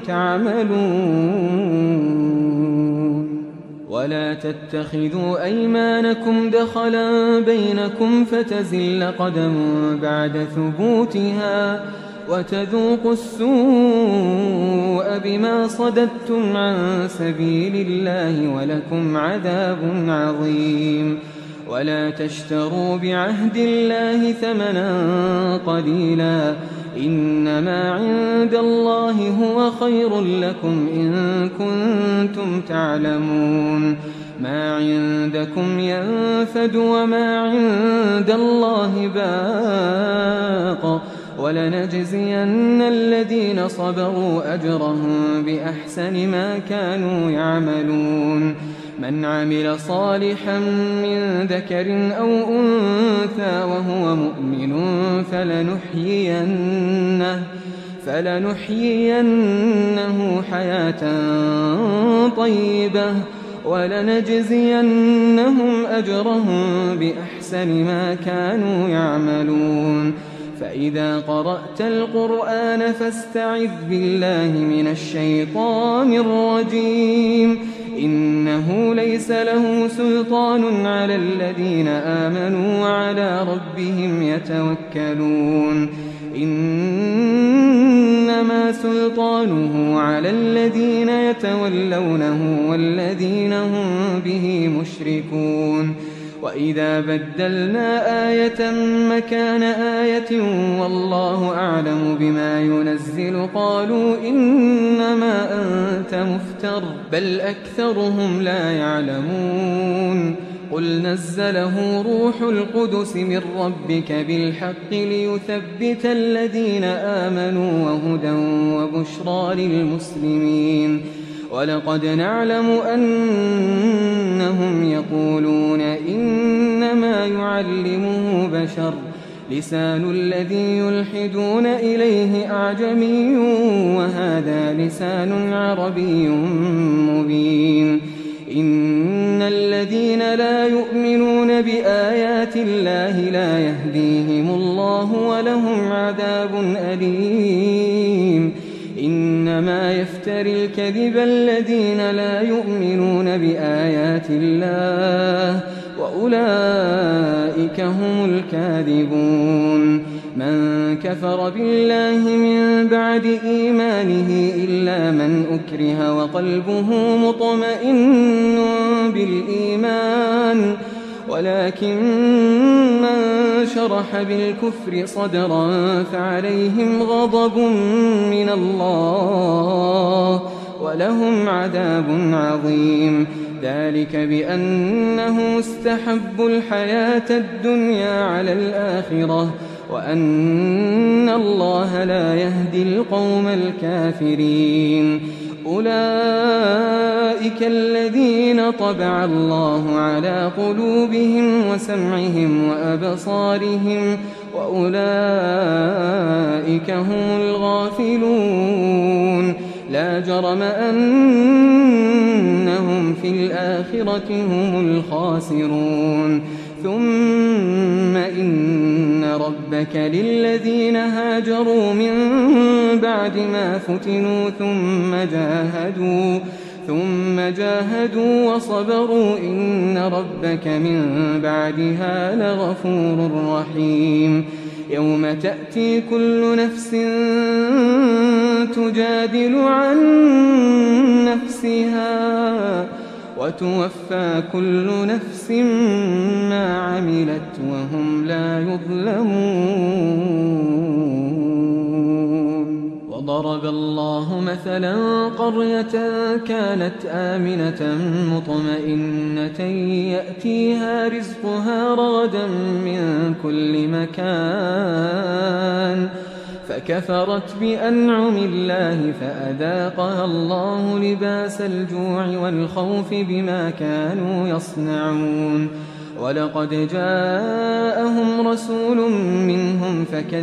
تعملون ولا تتخذوا أيمانكم دخلا بينكم فتزل قدم بعد ثبوتها وتذوقوا السوء بما صددتم عن سبيل الله ولكم عذاب عظيم ولا تشتروا بعهد الله ثمنا قليلا إنما عند الله هو خير لكم إن كنتم تعلمون ما عندكم ينفد وما عند الله باق ولنجزين الذين صبروا أجرهم بأحسن ما كانوا يعملون من عمل صالحا من ذكر أو أنثى وهو مؤمن فلنحيينه حياة طيبة ولنجزينهم أجرهم بأحسن ما كانوا يعملون فإذا قرأت القرآن فاستعذ بالله من الشيطان الرجيم إنه ليس له سلطان على الذين آمنوا وعلى ربهم يتوكلون إنما سلطانه على الذين يتولونه والذين هم به مشركون وإذا بدلنا آية مكان آية والله أعلم بما ينزل قالوا إنما أنت مفتر بل أكثرهم لا يعلمون قل نزله روح القدس من ربك بالحق ليثبت الذين آمنوا وهدى وبشرى للمسلمين ولقد نعلم أنهم يقولون إنما يعلمه بشر لسان الذي يلحدون إليه أعجمي وهذا لسان عربي مبين إن الذين لا يؤمنون بآيات الله لا يهديهم الله ولهم عذاب أليم إنما يفتري الكذب الذين لا يؤمنون بآيات الله وأولئك هم الكاذبون من كفر بالله من بعد إيمانه إلا من أكره وقلبه مطمئن بالإيمان ولكن من شرح بالكفر صدرا فعليهم غضب من الله ولهم عذاب عظيم ذلك بأنه استحبوا الحياة الدنيا على الآخرة وأن الله لا يهدي القوم الكافرين أولئك الذين طبع الله على قلوبهم وسمعهم وأبصارهم وأولئك هم الغافلون لا جرم أنهم في الآخرة هم الخاسرون ثم إن ربك للذين هاجروا من بعد ما فتنوا ثم جاهدوا وصبروا إن ربك من بعدها لغفور رحيم يوم تأتي كل نفس تجادل عن نفسها وتوفى كل نفس ما عملت وهم لا يظلمون وضرب الله مثلا قرية كانت آمنة مطمئنة يأتيها رزقها رغدا من كل مكان فكفرت بأنعم الله فأذاقها الله لباس الجوع والخوف بما كانوا يصنعون. ولقد جاءهم رسول منهم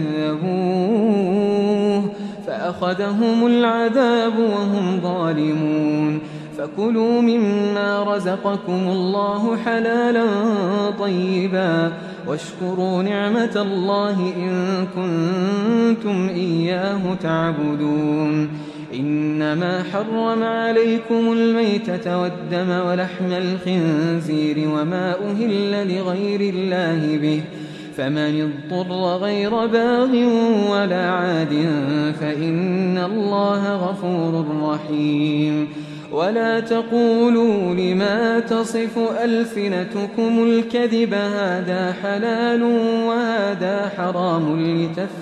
فكذبوه فأخذهم العذاب وهم ظالمون. فكلوا مما رزقكم الله حلالا طيبا واشكروا نعمة الله إن كنتم إياه تعبدون. إنما حرم عليكم الميتة والدم ولحم الخنزير وما أهل لغير الله به فمن اضطر غير باغ ولا عاد فإن الله غفور رحيم. ولا تقولوا لما تصف ألسنتكم الكذب هذا حلال وهذا حرام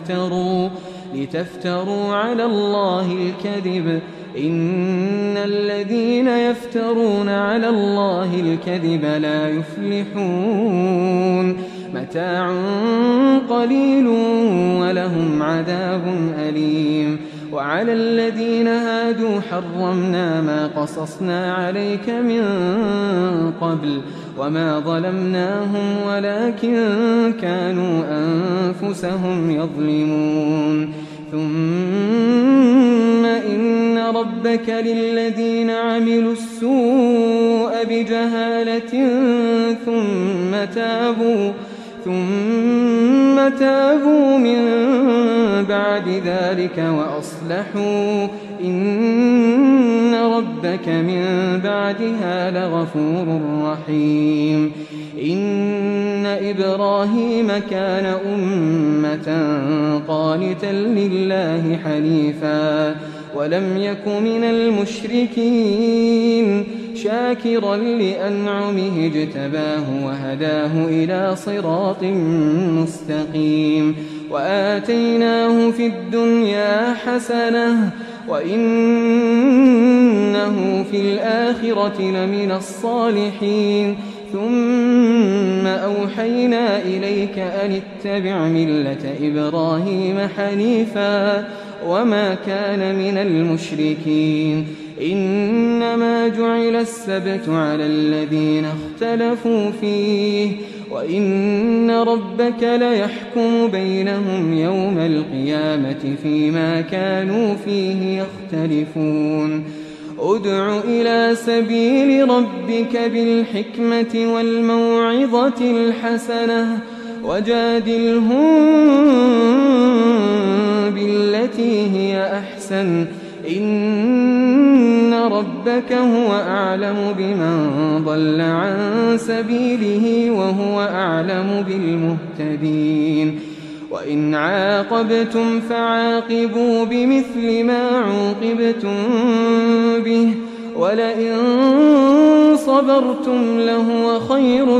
لتفتروا على الله الكذب إن الذين يفترون على الله الكذب لا يفلحون. متاع قليل ولهم عذاب أليم. وعلى الذين هادوا حرمنا ما قصصنا عليك من قبل وما ظلمناهم ولكن كانوا أنفسهم يظلمون. ثم إن ربك للذين عملوا السوء بجهالة ثم تابوا من بعد ذلك وأصلحوا إن ربك من بعدها لغفور رحيم. إن إبراهيم كان أمة قانتا لله حنيفا ولم يك من المشركين شاكرا لأنعمه اجتباه وهداه إلى صراط مستقيم. وآتيناه في الدنيا حسنة وإنه في الآخرة لمن الصالحين. ثم أوحينا إليك أن اتبع ملة إبراهيم حنيفا وما كان من المشركين. إنما جعل السبت على الذين اختلفوا فيه وإن ربك ليحكم بينهم يوم القيامة فيما كانوا فيه يختلفون. ادع إلى سبيل ربك بالحكمة والموعظة الحسنة وجادلهم بالتي هي أحسن إن ربك هو أعلم بمن ضل عن سبيله وهو أعلم بالمهتدين. وإن عاقبتم فعاقبوا بمثل ما عوقبتم به ولئن صبرتم لهو خير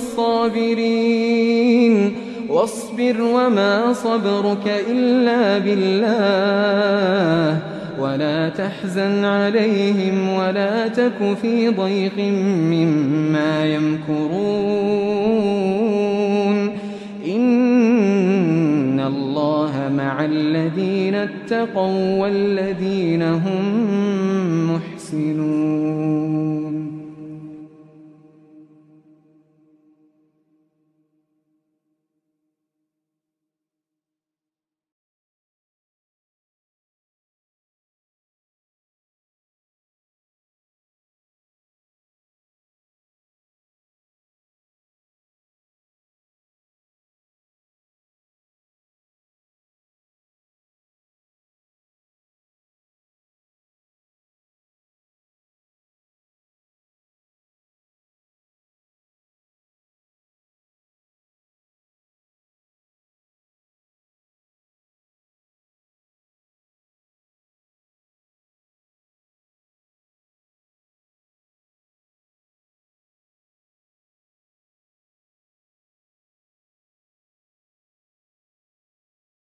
للصابرين. واصبر وما صبرك إلا بالله ولا تحزن عليهم ولا تك في ضيق مما يمكرون. إن الله مع الذين اتقوا والذين هم محسنون.